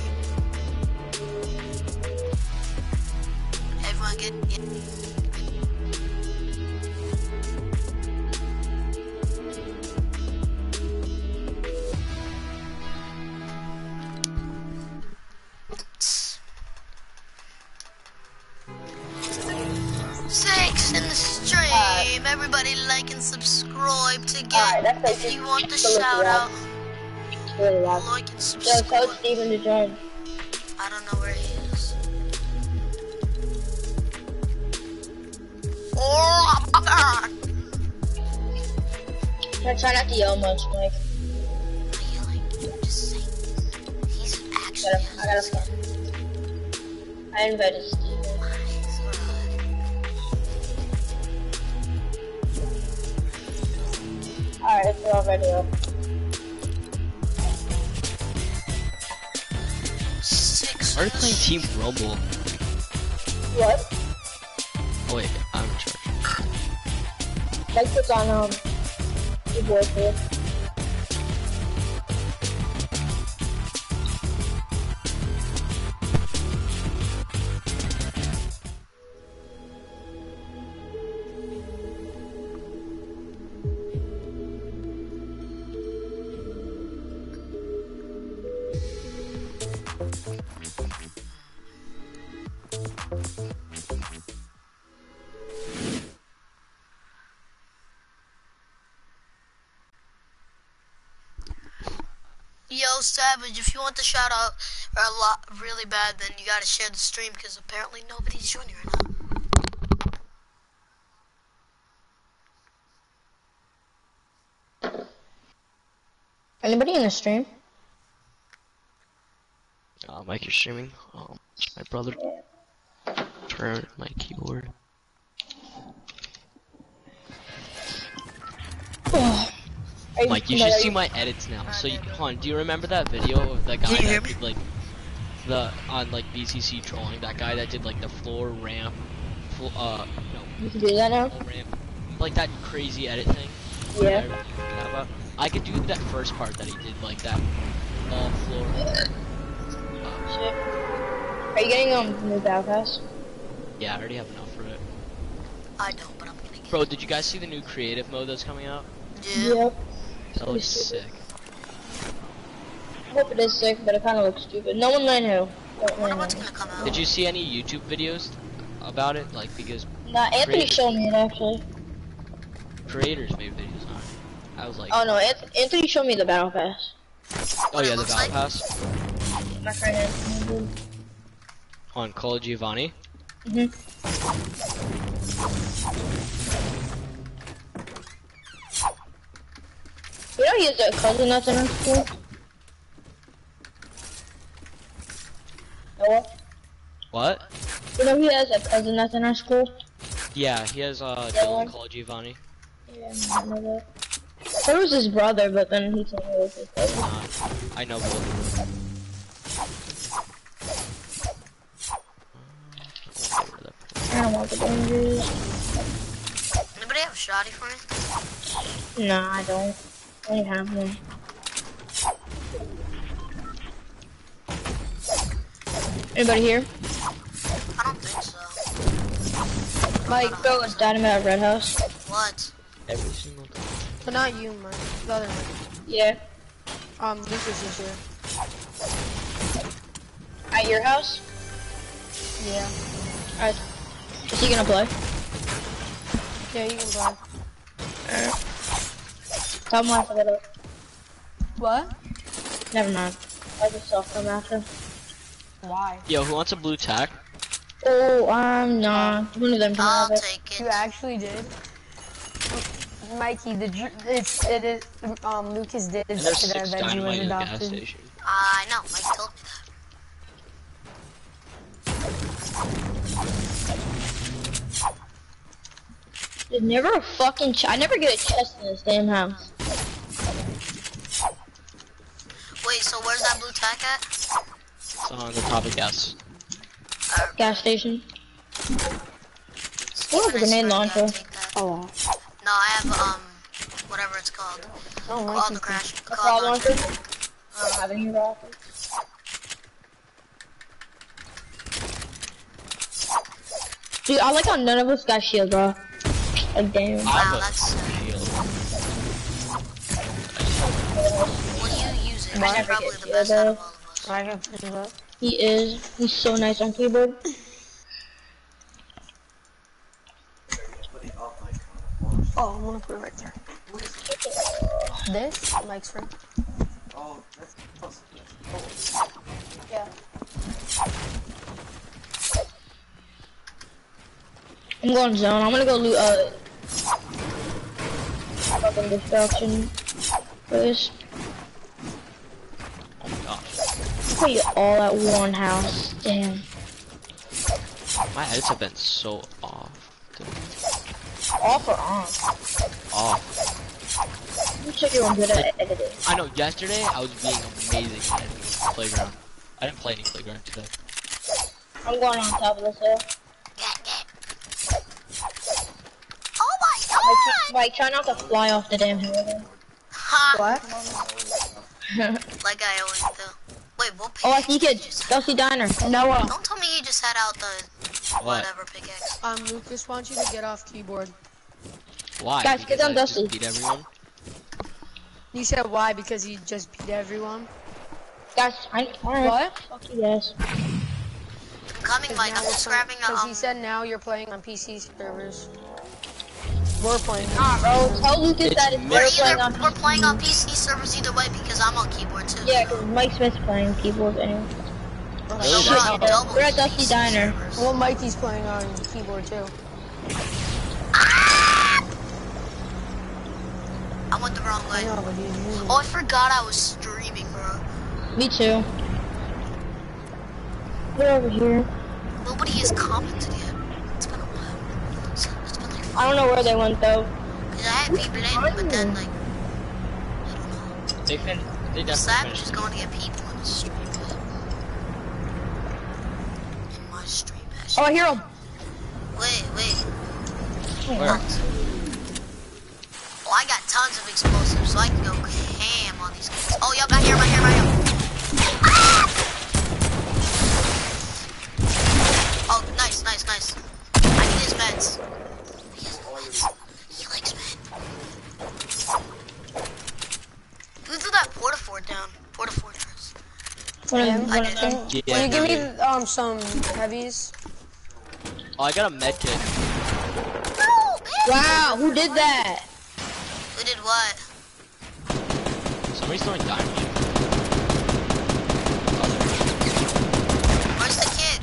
Everyone good? Yeah. Six in the stream. Alright. Everybody like and subscribe to get. Alright, that's if okay. you want the Just to look shout it up. out, Really loud. like and Yo, subscribe. tell Steven to join. I don't know where he is. Oh, I'm not Try, try not to yell much, Mike. yelling. I'm just saying. He's actually. Gotta, I gotta find. I invited Steven. Alright, it's all ready up. Six. I started playing Team Rumble. What? Oh wait, I'm in charge. Mike puts on, um, your boyfriend. Yo, Savage, if you want the shout out a lot really bad, then you gotta share the stream because apparently nobody's joining right now. Anybody in the stream? Uh, Mike, you're streaming. Um, my brother. Turn my keyboard. Mike, you should see my edits now. So, you, hon, do you remember that video of the guy Can you hear that me? did like the on like B C C trolling? That guy that did like the floor ramp, flo uh, no, You can do that now? floor ramp, like that crazy edit thing. Yeah. that everyone's talking about. I could do that first part that he did, like that all floor. Uh, Shit. Are you getting, um, the new battle pass? yeah, I already have enough for it. I don't, but I'm gonna get Bro, did you guys see the new creative mode that's coming out? it. Yeah. Yep. That looks sick. I hope it is sick, but it kind of looks stupid. No one knows who. Don't I wonder know what's who. gonna come out. Did you see any YouTube videos about it? Like, because Nah, Anthony Creative- showed me it, actually. creators made videos on it. I was like, Oh no, Anth Anthony showed me the battle pass. oh yeah, the looks battle like? pass My friend Anthony did. on Call of Giovanni. Mhm. You know he has a cousin that's in our school? Noah? What? You know he has a cousin that's in our school? Yeah, he has uh Yeah. Dylan Call of Giovanni. Yeah, I know that. It was his brother, but then he told me it was his cousin. Uh, I know both. I don't want the bandages. Anybody have a shotty for me? No, I don't. I don't have one. Anybody here? I don't think so. Mike, go with Dynamite at Red House. What? Every single time. But not you, Mike. The other Mike. Yeah. Um, Lucas is here. At your house? Yeah. Alright. Is he gonna play? Yeah, you can play. Alright. Tell him I forgot it. What? Never mind. I just saw him after. Why? Yo, who wants a blue tack? Oh, I'm not. One of them can I'll have it. take You it. actually did? Mikey, the dr- it's it is um Lucas did And there's say that six Veggie was dynamite in the gas adopted. station. I know, Mike told me that. There's never a fucking ch- I never get a chest in this damn house. Wait, so where's that blue tack at? It's on the top of gas. Uh, Gas station. Steven, What was the I grenade swear to God, launcher? take that. Oh wow. No, I have, um, whatever it's called. Oh, Called Mikey. the crash. A Called frog launcher. launcher? I don't have any rockets. Dude, I like how none of us got shield, bro. Like, damn. Wow, I have a that's sad. shield. When you use it, I it's never probably get the best shielded. out of all of us. I got put it up. He is. He's so nice on keyboard. Oh, I'm gonna put it right there. This Mike's friend. Yeah. I'm going zone. I'm gonna go loot, uh... fucking destruction. First. Oh my gosh. Put you all at one house. Damn. My heads have been so off. Dude. Off or on? Off. You said you were good at editing. I know, yesterday I was being amazing at editing Playground. I didn't play any Playground today. I'm going on top of this hill. Get, get. Oh my Like, god! try, like, try not to fly off the damn hill again. Ha! What? Like I always do. Wait, what Oh, I pickaxe see did you kids. just have? Chelsea Diner. Noah. Don't tell me you just had out the What? whatever pickaxe. Um, Lucas wants you to get off keyboard. Why? Guys, Because get on I just Dusty. beat everyone? You said why? Because he just beat everyone. Guys, I, alright. What? Fuck you guys. I'm coming, Mike. I'm just grabbing a, Because um, he said now you're playing on P C servers. We're playing. Nah, bro. Tell Lucas It's that it's mixed. we're, we're playing either, on we're playing on P C servers either way because I'm on keyboard too. Yeah, because Mike Smith's playing keyboard anyway. So Really? we're on Yeah. double We're at P Dusty C Diner. servers. Well, Mikey's playing on keyboard too. I went the wrong I way. know, but he's using. Oh, I forgot I was streaming, bro. Me too. We're over here. Nobody has commented yet. It's been a while. It's, it's been like I don't know where they went though. Cause I had people in, but then like, I don't know. They fin they definitely Savage is finished. going to get people in the stream. In my stream, Oh, I hear him. Wait, wait. Where? Well, I got tons of explosives, so I can go ham on these guys. Oh, yep, right here, right here, right here. Ah! Oh, nice, nice, nice. I need his meds. He has meds. He likes meds. Who threw that porta fort down? Porta fortress. One of Yeah, them. I One of did. them. Can, Yeah, can you give me dude. um some heavies? Oh, I got a med kit. No, man. Wow, who did that? what? Somebody's throwing dynamite. Where's the kid?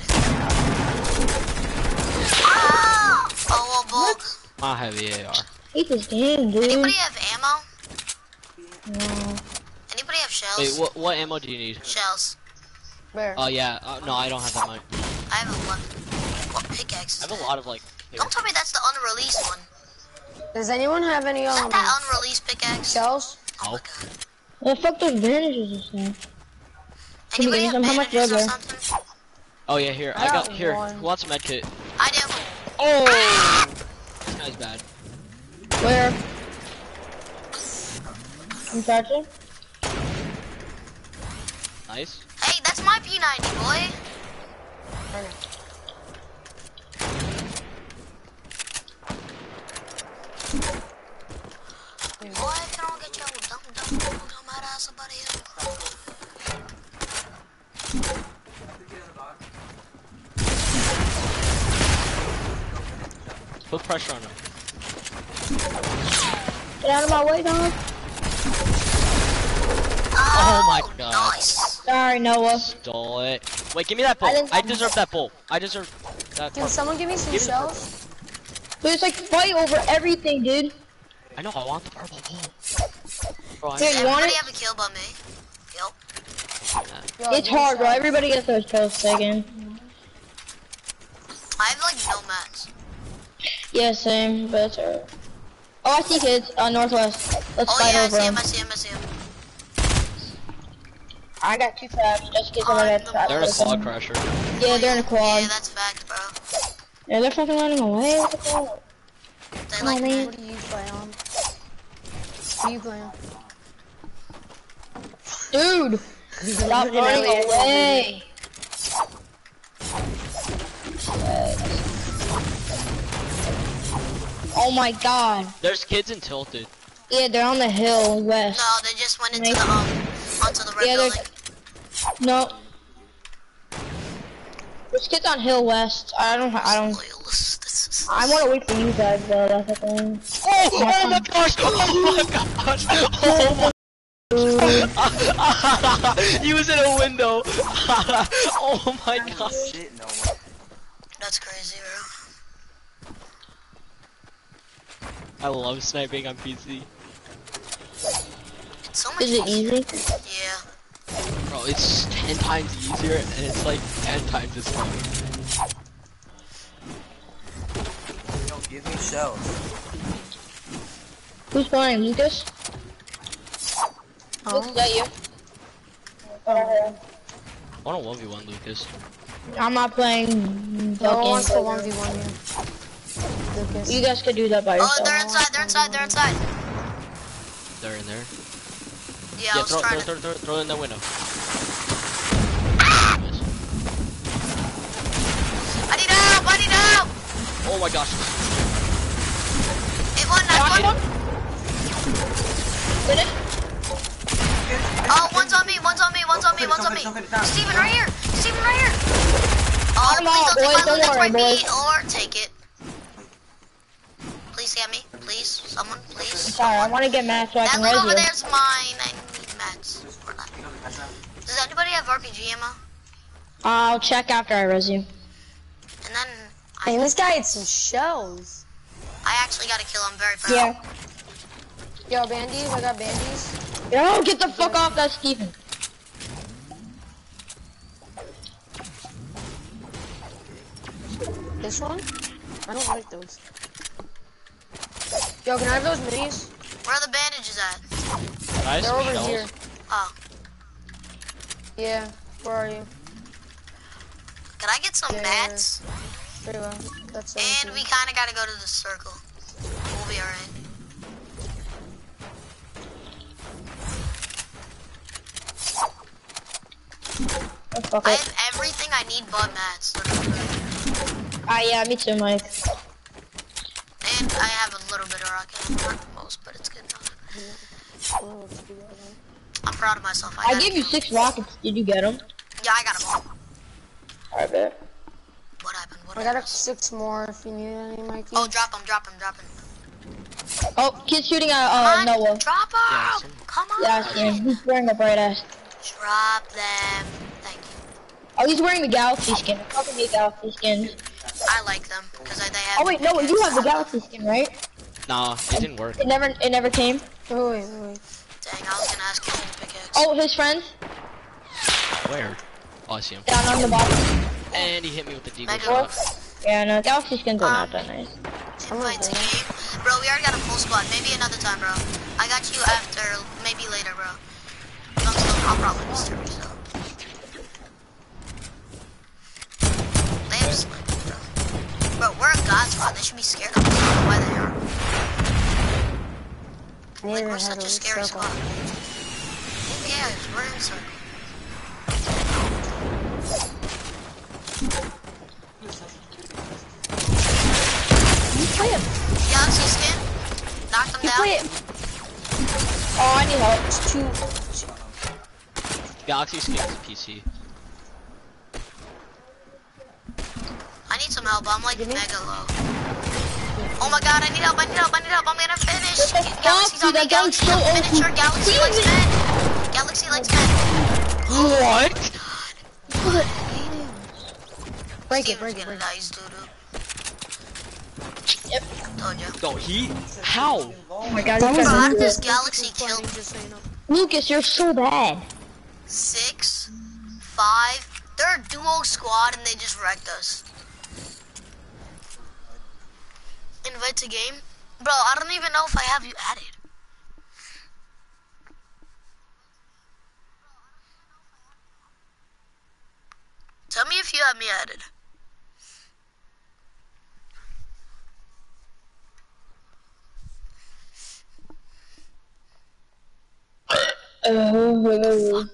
Ah! Oh, well, bulk. I have the A R. Hate this game, dude. Anybody have ammo? No. Anybody have shells? Wait, what what ammo do you need? Shells. Where? Oh yeah, uh, no, I don't have that much. I have a weapon. What pickaxe I is have a that? lot of like. Don't tell me that's the unreleased one. Does anyone have any Is um that that unreleased pickaxe? shells? Oh my No. god. What the fuck those bandages and stuff? Can you Anybody give have me some? How much bandages or rubber? something? Oh yeah, here I I got got here. one. Who wants a med kit? I do. Oh, this guy's bad. Where? I'm charging. Nice. Hey, that's my P ninety, boy. Boy, can I get your dumb, dumb, dumb, dumb ass about here? Put pressure on him. Get out of my way, dog. Oh my god. Nice. Sorry, Noah. Stole it. Wait, give me that bolt. I didn't- I deserve that bolt. I deserve that. Can part. someone give me some Give me the shells? But it's like fight over everything, dude. I know. I want the purple bolt. Bro, I Here, Does you want everybody it? have a kill but me? Yep. Yo, It's give me hard, bro. shells. Everybody gets those kills second. I have like no mats. Yeah, same, but it's alright. Oh, I see kids. Uh, northwest. Let's Oh fight yeah, I over see them. him, I see him, I see him. I got two traps. Just in case Oh, I got the traps. They're in a with them. quad crasher. Yeah, they're in a Yeah, quad. that's fact, bro. Yeah, they're fucking running away. What the fuck? They Oh, like man. What do you play on? What do you play on? Dude! Stop Looking at running me. away! Oh my god. There's kids in Tilted. Yeah, they're on the hill west. No, they just went into the um onto the red Yeah, they're- building. No. There's kids on hill west. I don't, I don't, Loyalists. I want to wait for you guys though, that's the thing. Oh, oh my gosh! Oh my gosh! Oh my. He was in a window. Oh my gosh! Shit, no one. That's crazy, bro. I love sniping on P C. It's so much Is it easy? Yeah. Bro, it's ten times easier and it's like ten times as fun. Yo, give me shells. Who's playing, Lucas? Oh. Lucas, is that you? I want a one v one, Lucas. I'm not playing No one wants to fucking- one v one you. Lucas. You guys could do that by Oh, yourself. they're inside, they're inside, they're inside. They're in there. Yeah, I Yeah, was throw, trying throw, to. throw, throw, throw it in the window. I need help, I need help! Oh my gosh. Hit one, knock one. Did it? Oh, one's on me, one's on me, one's on me, one's on me. Steven, right here! Steven, right here! Oh, Come please on, don't take boys, my don't loot, that's worry, right, me, boys. or take it. Please get me, please, someone, please. Sorry, I want to get mad so I That can loot res over you. there's mine, I need mats. Or not. Does anybody have R P G ammo? I'll check after I res you. And then, Hey, I, this guy had some shells. I actually got to kill him, very proud. Yeah. Yo, bandies, I got bandies. Yo, get the fuck off that Stephen. This one? I don't like those. Yo, can I have those minis? Where are the bandages at? Nice They're over shells. here. Oh, Yeah, where are you? can I get some Yeah. mats? Very well. That's And seventeen. we kind of got to go to the circle. We'll be alright. Oh, fuck I it. have everything I need but mats. Ah, yeah, me too, Mike. And I have a little bit of rocket. Not the most, but it's good enough. Oh, let's do that one. I'm proud of myself. I, I got gave you them. six rockets. Did you get them? Yeah, I got them all. I bet. What happened? What I got a happened? six more if you need any, Mikey. Oh, drop them, drop them, drop them. Oh, kid's shooting at Come uh, on, Noah. drop Yeah, them. some- Come on. Yeah, I see him. He's wearing a bright ass. Drop them. Thank you. Oh, he's wearing the Galaxy skin. I fucking hate Galaxy skins. I like them because they have. Oh wait, the Noah, you have the pickaxe. Galaxy skin, right? Nah, it didn't work. It never, it never came. Wait, wait, wait. Dang, I was gonna ask you for the pickaxe. Oh, his friends Where? Oh, I see him. down on the bottom. And he hit me with the deagle Mega. shot. Yeah, no, Galaxy skins are not that nice. Invite to game. Bro, we already got a full squad. Maybe another time, bro. I got you after, maybe later, bro. I'm still, I'll probably disturb you, so. They have sniper, bro. Bro, we're a god squad. They should be scared of us. I don't know why they are. Like, we're such a scary squad. Yeah, we're in circle. You play him. Galaxy skin. Knock them You down. play him. Oh, I need help. It's too. Galaxy skins P C. I need some help. I'm like mega low. Oh my god, I need help. I need help. I need help. I'm gonna finish. What the Galaxy's fuck, on me. dude? That guy's Galaxy's so on O P. finisher. Galaxy likes men. Galaxy likes men. What? Break it, Steven's break it, gonna break it. nice doo-doo. Yep. Told ya. No, he? How? Oh my god, That he's was Bro, trying how to did do this it. Galaxy kill me? Just so you know. Lucas, you're so bad. Six, five. They're a duo squad and they just wrecked us. Invite to game? Bro, I don't even know if I have you added. Tell me if you have me added. Uh,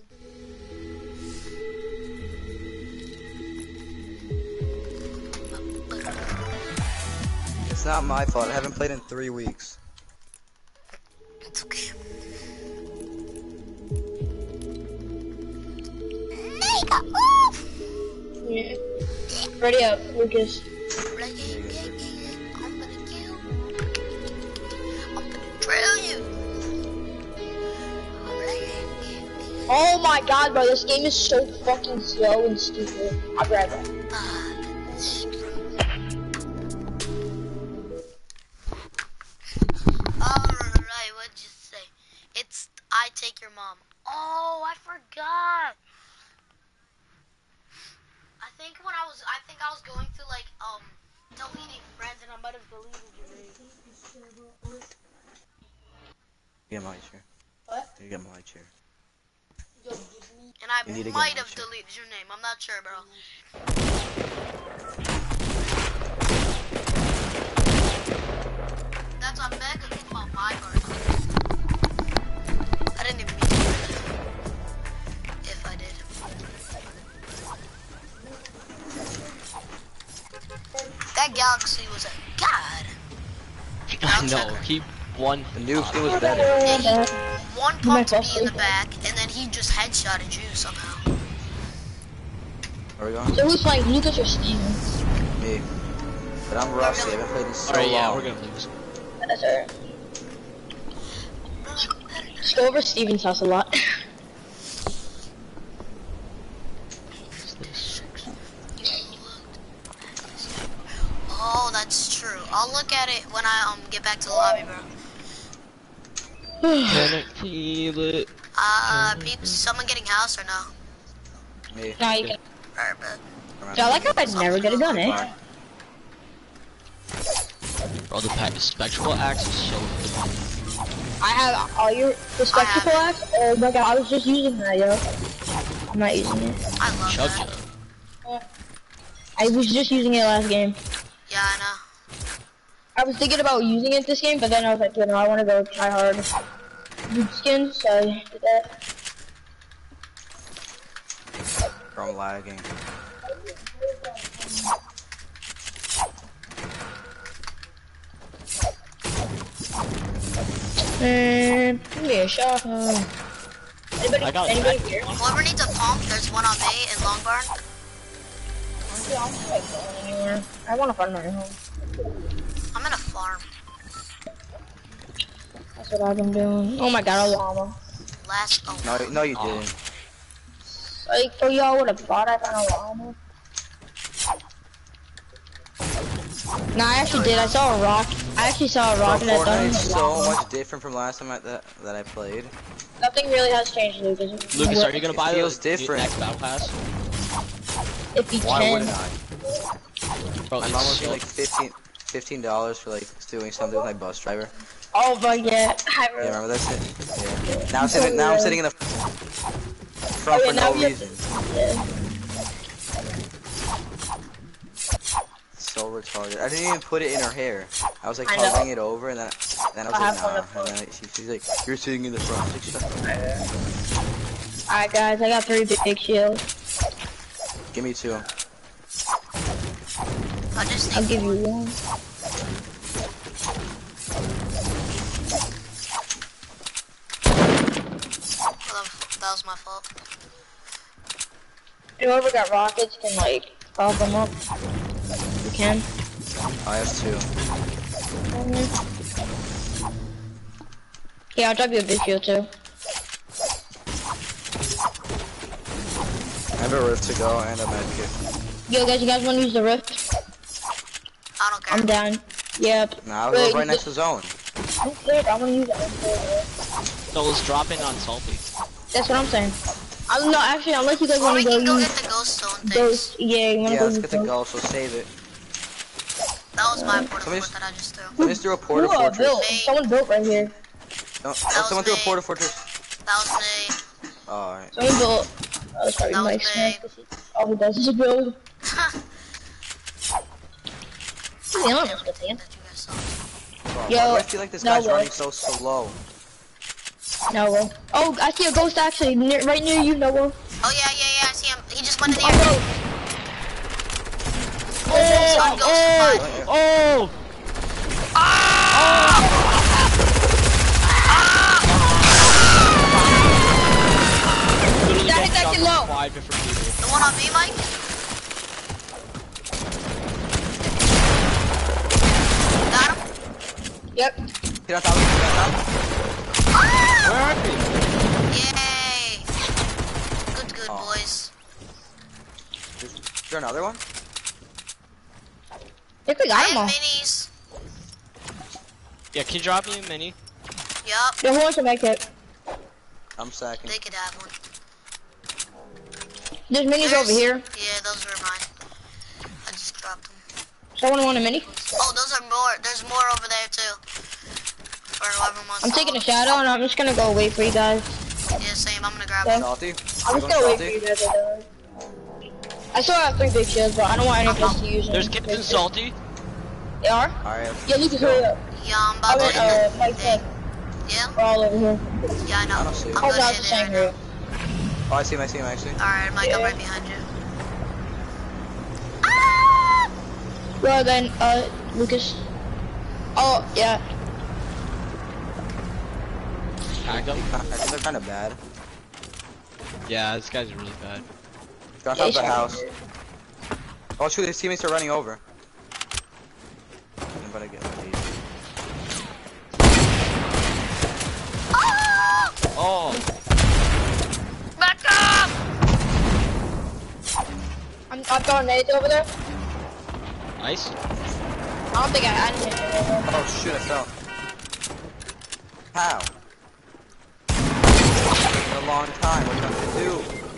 It's not my fault. I haven't played in three weeks. It's okay. Mega move! yeah. Ready up, Lucas. I'm gonna kill. I'm gonna drill you. Oh my god, bro, this game is so fucking slow and stupid. I'll grab that. Alright, what'd you say? It's I take your mom. Oh, I forgot. I think when I was, I think I was going through like, um, deleting friends and I might have deleted your name. Get my chair. What? You get my chair. And I You need to get might my have shit. deleted your name. I'm not sure, bro. That's on Mega. Come on, my birthday. I didn't even mean to do that. If I did. That Galaxy was a god. I know, he won. The noob skin was better. Yeah, he one You might pumped me in fall the back, and then he just headshotted you somehow. Where we going? So who's playing, Lucas or Steven? Me. But I'm rusty. I haven't played in so Alright, yeah, long. we're gonna lose. That's alright. Just go over to Steven's house a lot. What's this? Oh, that's true. I'll look at it when I um get back to the lobby, bro. Can I feel it? Uh, peeps, someone getting house or no? Me. Now you can. Alright, bet. So I like how I'd never get a gun, eh? Fine. Bro, the pack, the spectral axe is so good. I have all your the spectacle I axe. Oh my god, I was just using that, yo. I'm not using it. I love Chug that. chug. I was just using it last game. Yeah, I know. I was thinking about using it this game, but then I was like, you know, I want to go try hard. Good skin, so I did that. From lagging. And give me a shot. Uh, anybody, I got it. anybody here? Whoever needs a pump, there's one on me in Long Barn. Honestly, I don't feel like going anywhere. I want to find my home. I'm in a farm. That's what I've been doing. Oh my god, all the armor. Last. Oh. No, no, you Oh. didn't. Like, for y'all would have thought I found all the armor. No, I actually did. I saw a rock. I actually saw a Bro, rock and I thought it Fortnite's was so lava. much different from last time I, that that I played. Nothing really has changed, Lucas. Lucas, are you gonna It buy feels the different. next battle pass? If you Why can. wouldn't I? Bro, My it's mom was so- like fifteen, fifteen dollars for like doing something with my bus driver. Oh, but yeah. I Yeah, remember. remember that shit? Yeah. Now I'm sitting. Now I'm sitting in the front Oh, yeah, for now no we have reason. Yeah. So retarded. I didn't even put it in her hair. I was like I know. hovering it over, and then, then I was I like, have one nah. of And then she, she's like, you're sitting in the front. I was like, shut up. Alright, guys, I got three big, big shields. Give me two. I just I'll need give you one. Well, that was my fault. Whoever got rockets can, like, pop them up. You can. I have two. Yeah, I'll drop you a big shield, too. I have a rift to go and a medkit. Yo, guys, you guys want to use the rift? I don't care. I'm down. Yep. Nah, I Wait, was right next to zone. I don't care. I want to use it. So let's drop in on Salty. That's what I'm saying. I'm no, actually, unless you guys Or want we to go can go use get the ghost stone things. those. Yeah, you want to Yeah, go let's use get the those. go, so save it. That was my porta Somebody- fort that I just threw. Let me just do a porta Who, uh, fortress. built? Me. Someone built right here. No, That was someone do a me. porta fortress. That was me. Oh, alright. Someone built. Oh, that's probably That was Mike's me. neck. All he does is build. The other one's good, man. That you guys saw. Bro, Yo, why do I feel like this no guy's way. running so slow? Noah. Oh, I see a ghost actually near, right near you, Noah. Oh yeah, yeah, yeah. I see him. He just went in the Oh, air. no. Son goes to fight. Oh! Literally That getting is actually shot from low. five different people. The one on me, Mike? Got him? Yep. Get on top of me, get on top. Where are they? Yay. Good, good, Oh. boys. Is there another one? I think we I got them have all. minis. Yeah, can you drop me a mini? Yup. Yo, who wants to make it? I'm second. They could have one. There's minis There's- over here. Yeah, those were mine. I just dropped them. Someone want a mini? Oh, those are more. There's more over there too. For whoever wants. I'm to taking a hold. shadow and I'm just gonna go wait for you guys. Yeah, same. I'm gonna grab Yeah. one. Salty? I'm You just going gonna wait for salty? you guys. I still have three big shields, but I don't want any of us to use them. There's kids in Salty. They are? Alright. Yeah, Lucas, hurry up. Yeah, I'm I about mean, to. uh, Mike Hey, said yeah, we're all over here. yeah, I know. I don't see it. I'm Oh, gonna no, hit it's the it same right here. now. Oh, I see him, I see him, actually. Alright, Mike, I'm Yeah. right behind you. Well then, uh, Lucas. Oh, yeah. Tag them. I think they're kind of bad. Yeah, this guy's really bad. They're on Yeah, top of the he's house. Oh shoot, his teammates are running over. I'm gonna get lazy. Oh! Back up! I'm, I'm throwing nades over there. Nice. I don't think I, I didn't hit anyone. Oh shoot, I fell. How? It's been a long time, what are you gonna do?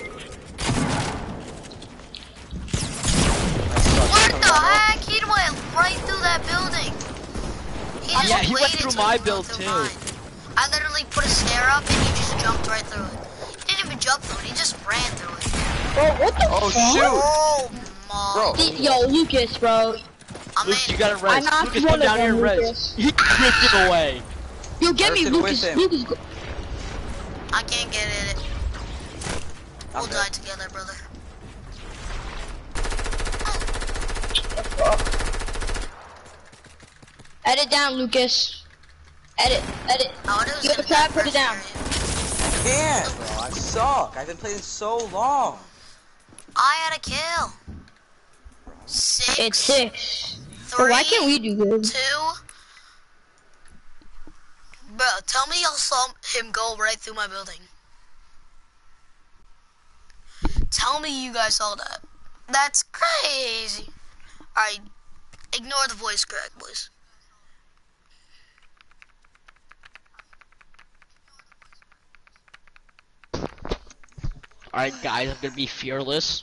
I suck. What Come the on, heck? He went right through that building. He just Yeah, he went waited through till my he went build, through too. mine. I literally put a snare up and he just jumped right through it. He didn't even jump through it, he just ran through it. Bro, what the Oh, fuck? shoot. Oh my. Bro. D- Yo, Lucas, bro. I'm Lucas, in. you got it I res. knocked Lucas, one come down of here and them, res. Lucas. He drifted away. Yo, get me, Drifted with Lucas. him. Lucas, go- I can't get it. We'll I'm die dead. together, brother. edit down, Lucas. Edit, edit. I wonder who's You have gonna a tab, get put it first down. period. I can't, bro. I suck. I've been playing so long. I had a kill. Six. It's six. Three. But why can't we do good? Two. Bro, tell me y'all saw him go right through my building. Tell me you guys saw that. That's crazy. Alright, ignore the voice crack, boys. Alright, guys, I'm gonna be fearless.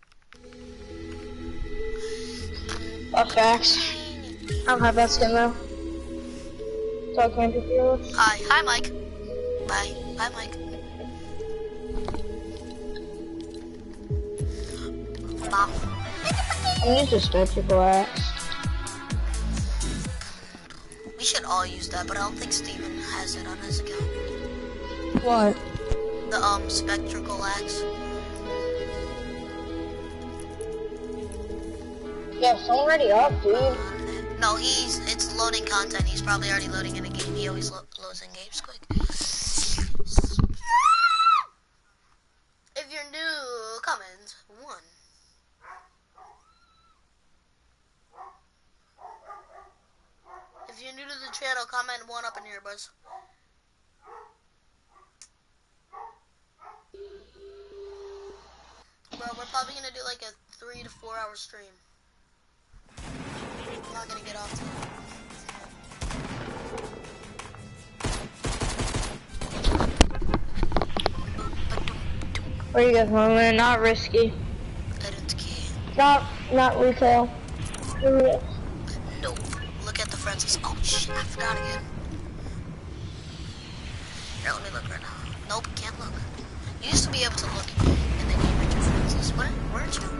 Oh, facts. I don't have that skin though. So I can't be fearless. Hi, hi, Mike. Bye, bye, Mike. Wow. I need to start your glass. We should all use that, but I don't think Steven has it on his account. What? The um spectral axe. Yeah, it's already up, dude. No, he's it's loading content. He's probably already loading in a game. He always lo loads in games quick. If you're new, comment one. If you're new to the channel, comment one up in here, buzz. Bro, we're probably gonna do like a three to four hour stream. I'm not gonna get off today. Where you guys going? Not risky. I don't care. Not, not retail. Nope. Look at the Francis. Oh shit, I forgot again. Here, let me look right now. Nope, can't look. You used to be able to look and then you read your Francis. Where, weren't you?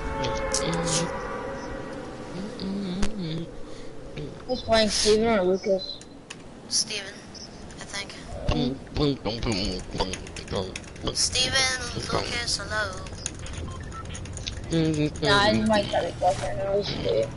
Who's playing, Steven or Lucas? Steven, I think. Steven, Lucas, hello. Nah, I might try to go for now. Let's do it.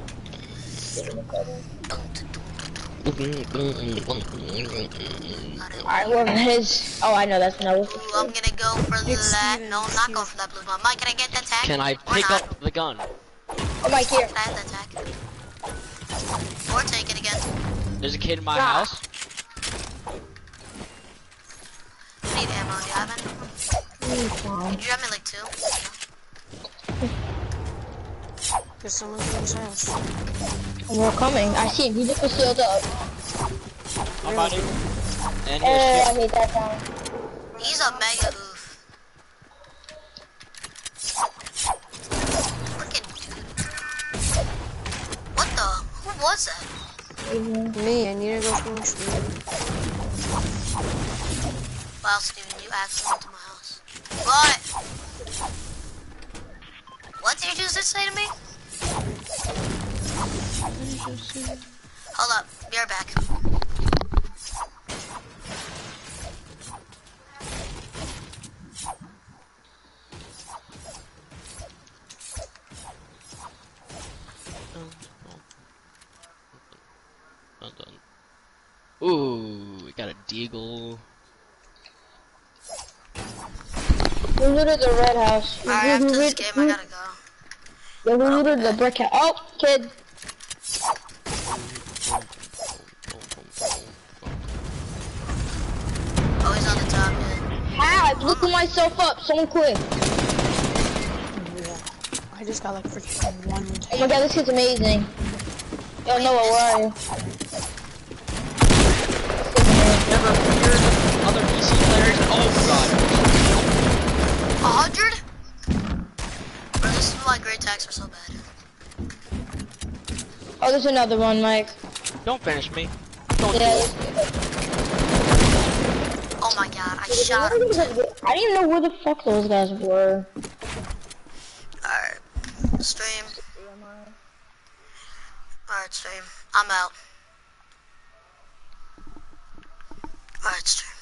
Alright, whoever it is. Oh, I know that's no. Ooh, I'm gonna go for that. No, I'm not going for that blue bomb. Mike, can I get that tag? Can I Or pick not? up the gun? Oh, Mike, here. Can I have that tag? Or take it again. There's a kid in my Stop. house. I need ammo. Do you have any? Did you have me like two? Cause someone's in his house. We're coming. I see him. He just was sealed up. I'm about to. And Hey, here's I hate that sound. He's a mega oof. Freaking dude. What the? Who was that? Me, I need to go smoke Steven. Wow, Steven, you actually went to my house. What? What did you just say to me? Hold up, be right back. Ooh, we got a deagle. We looted the red house. We, Alright, after we, this we, game, we, I gotta go. yeah, we looted the brick house. Oh, kid. Oh, he's on the top, yeah. Ah, I blew myself up. Someone quick. Yeah. I just got like freaking one Oh tag. my god, this kid's amazing. Yo, Noah, where are you? Never feared other P C players. Oh A hundred? Bro, this is why great tags are so bad. Oh, there's another one, Mike. god. Don't finish me. Don't Yeah. do it. Oh my god, I shot him. I didn't even know where the fuck those guys were. Alright, stream. Alright, stream. I'm out. Alright, stream.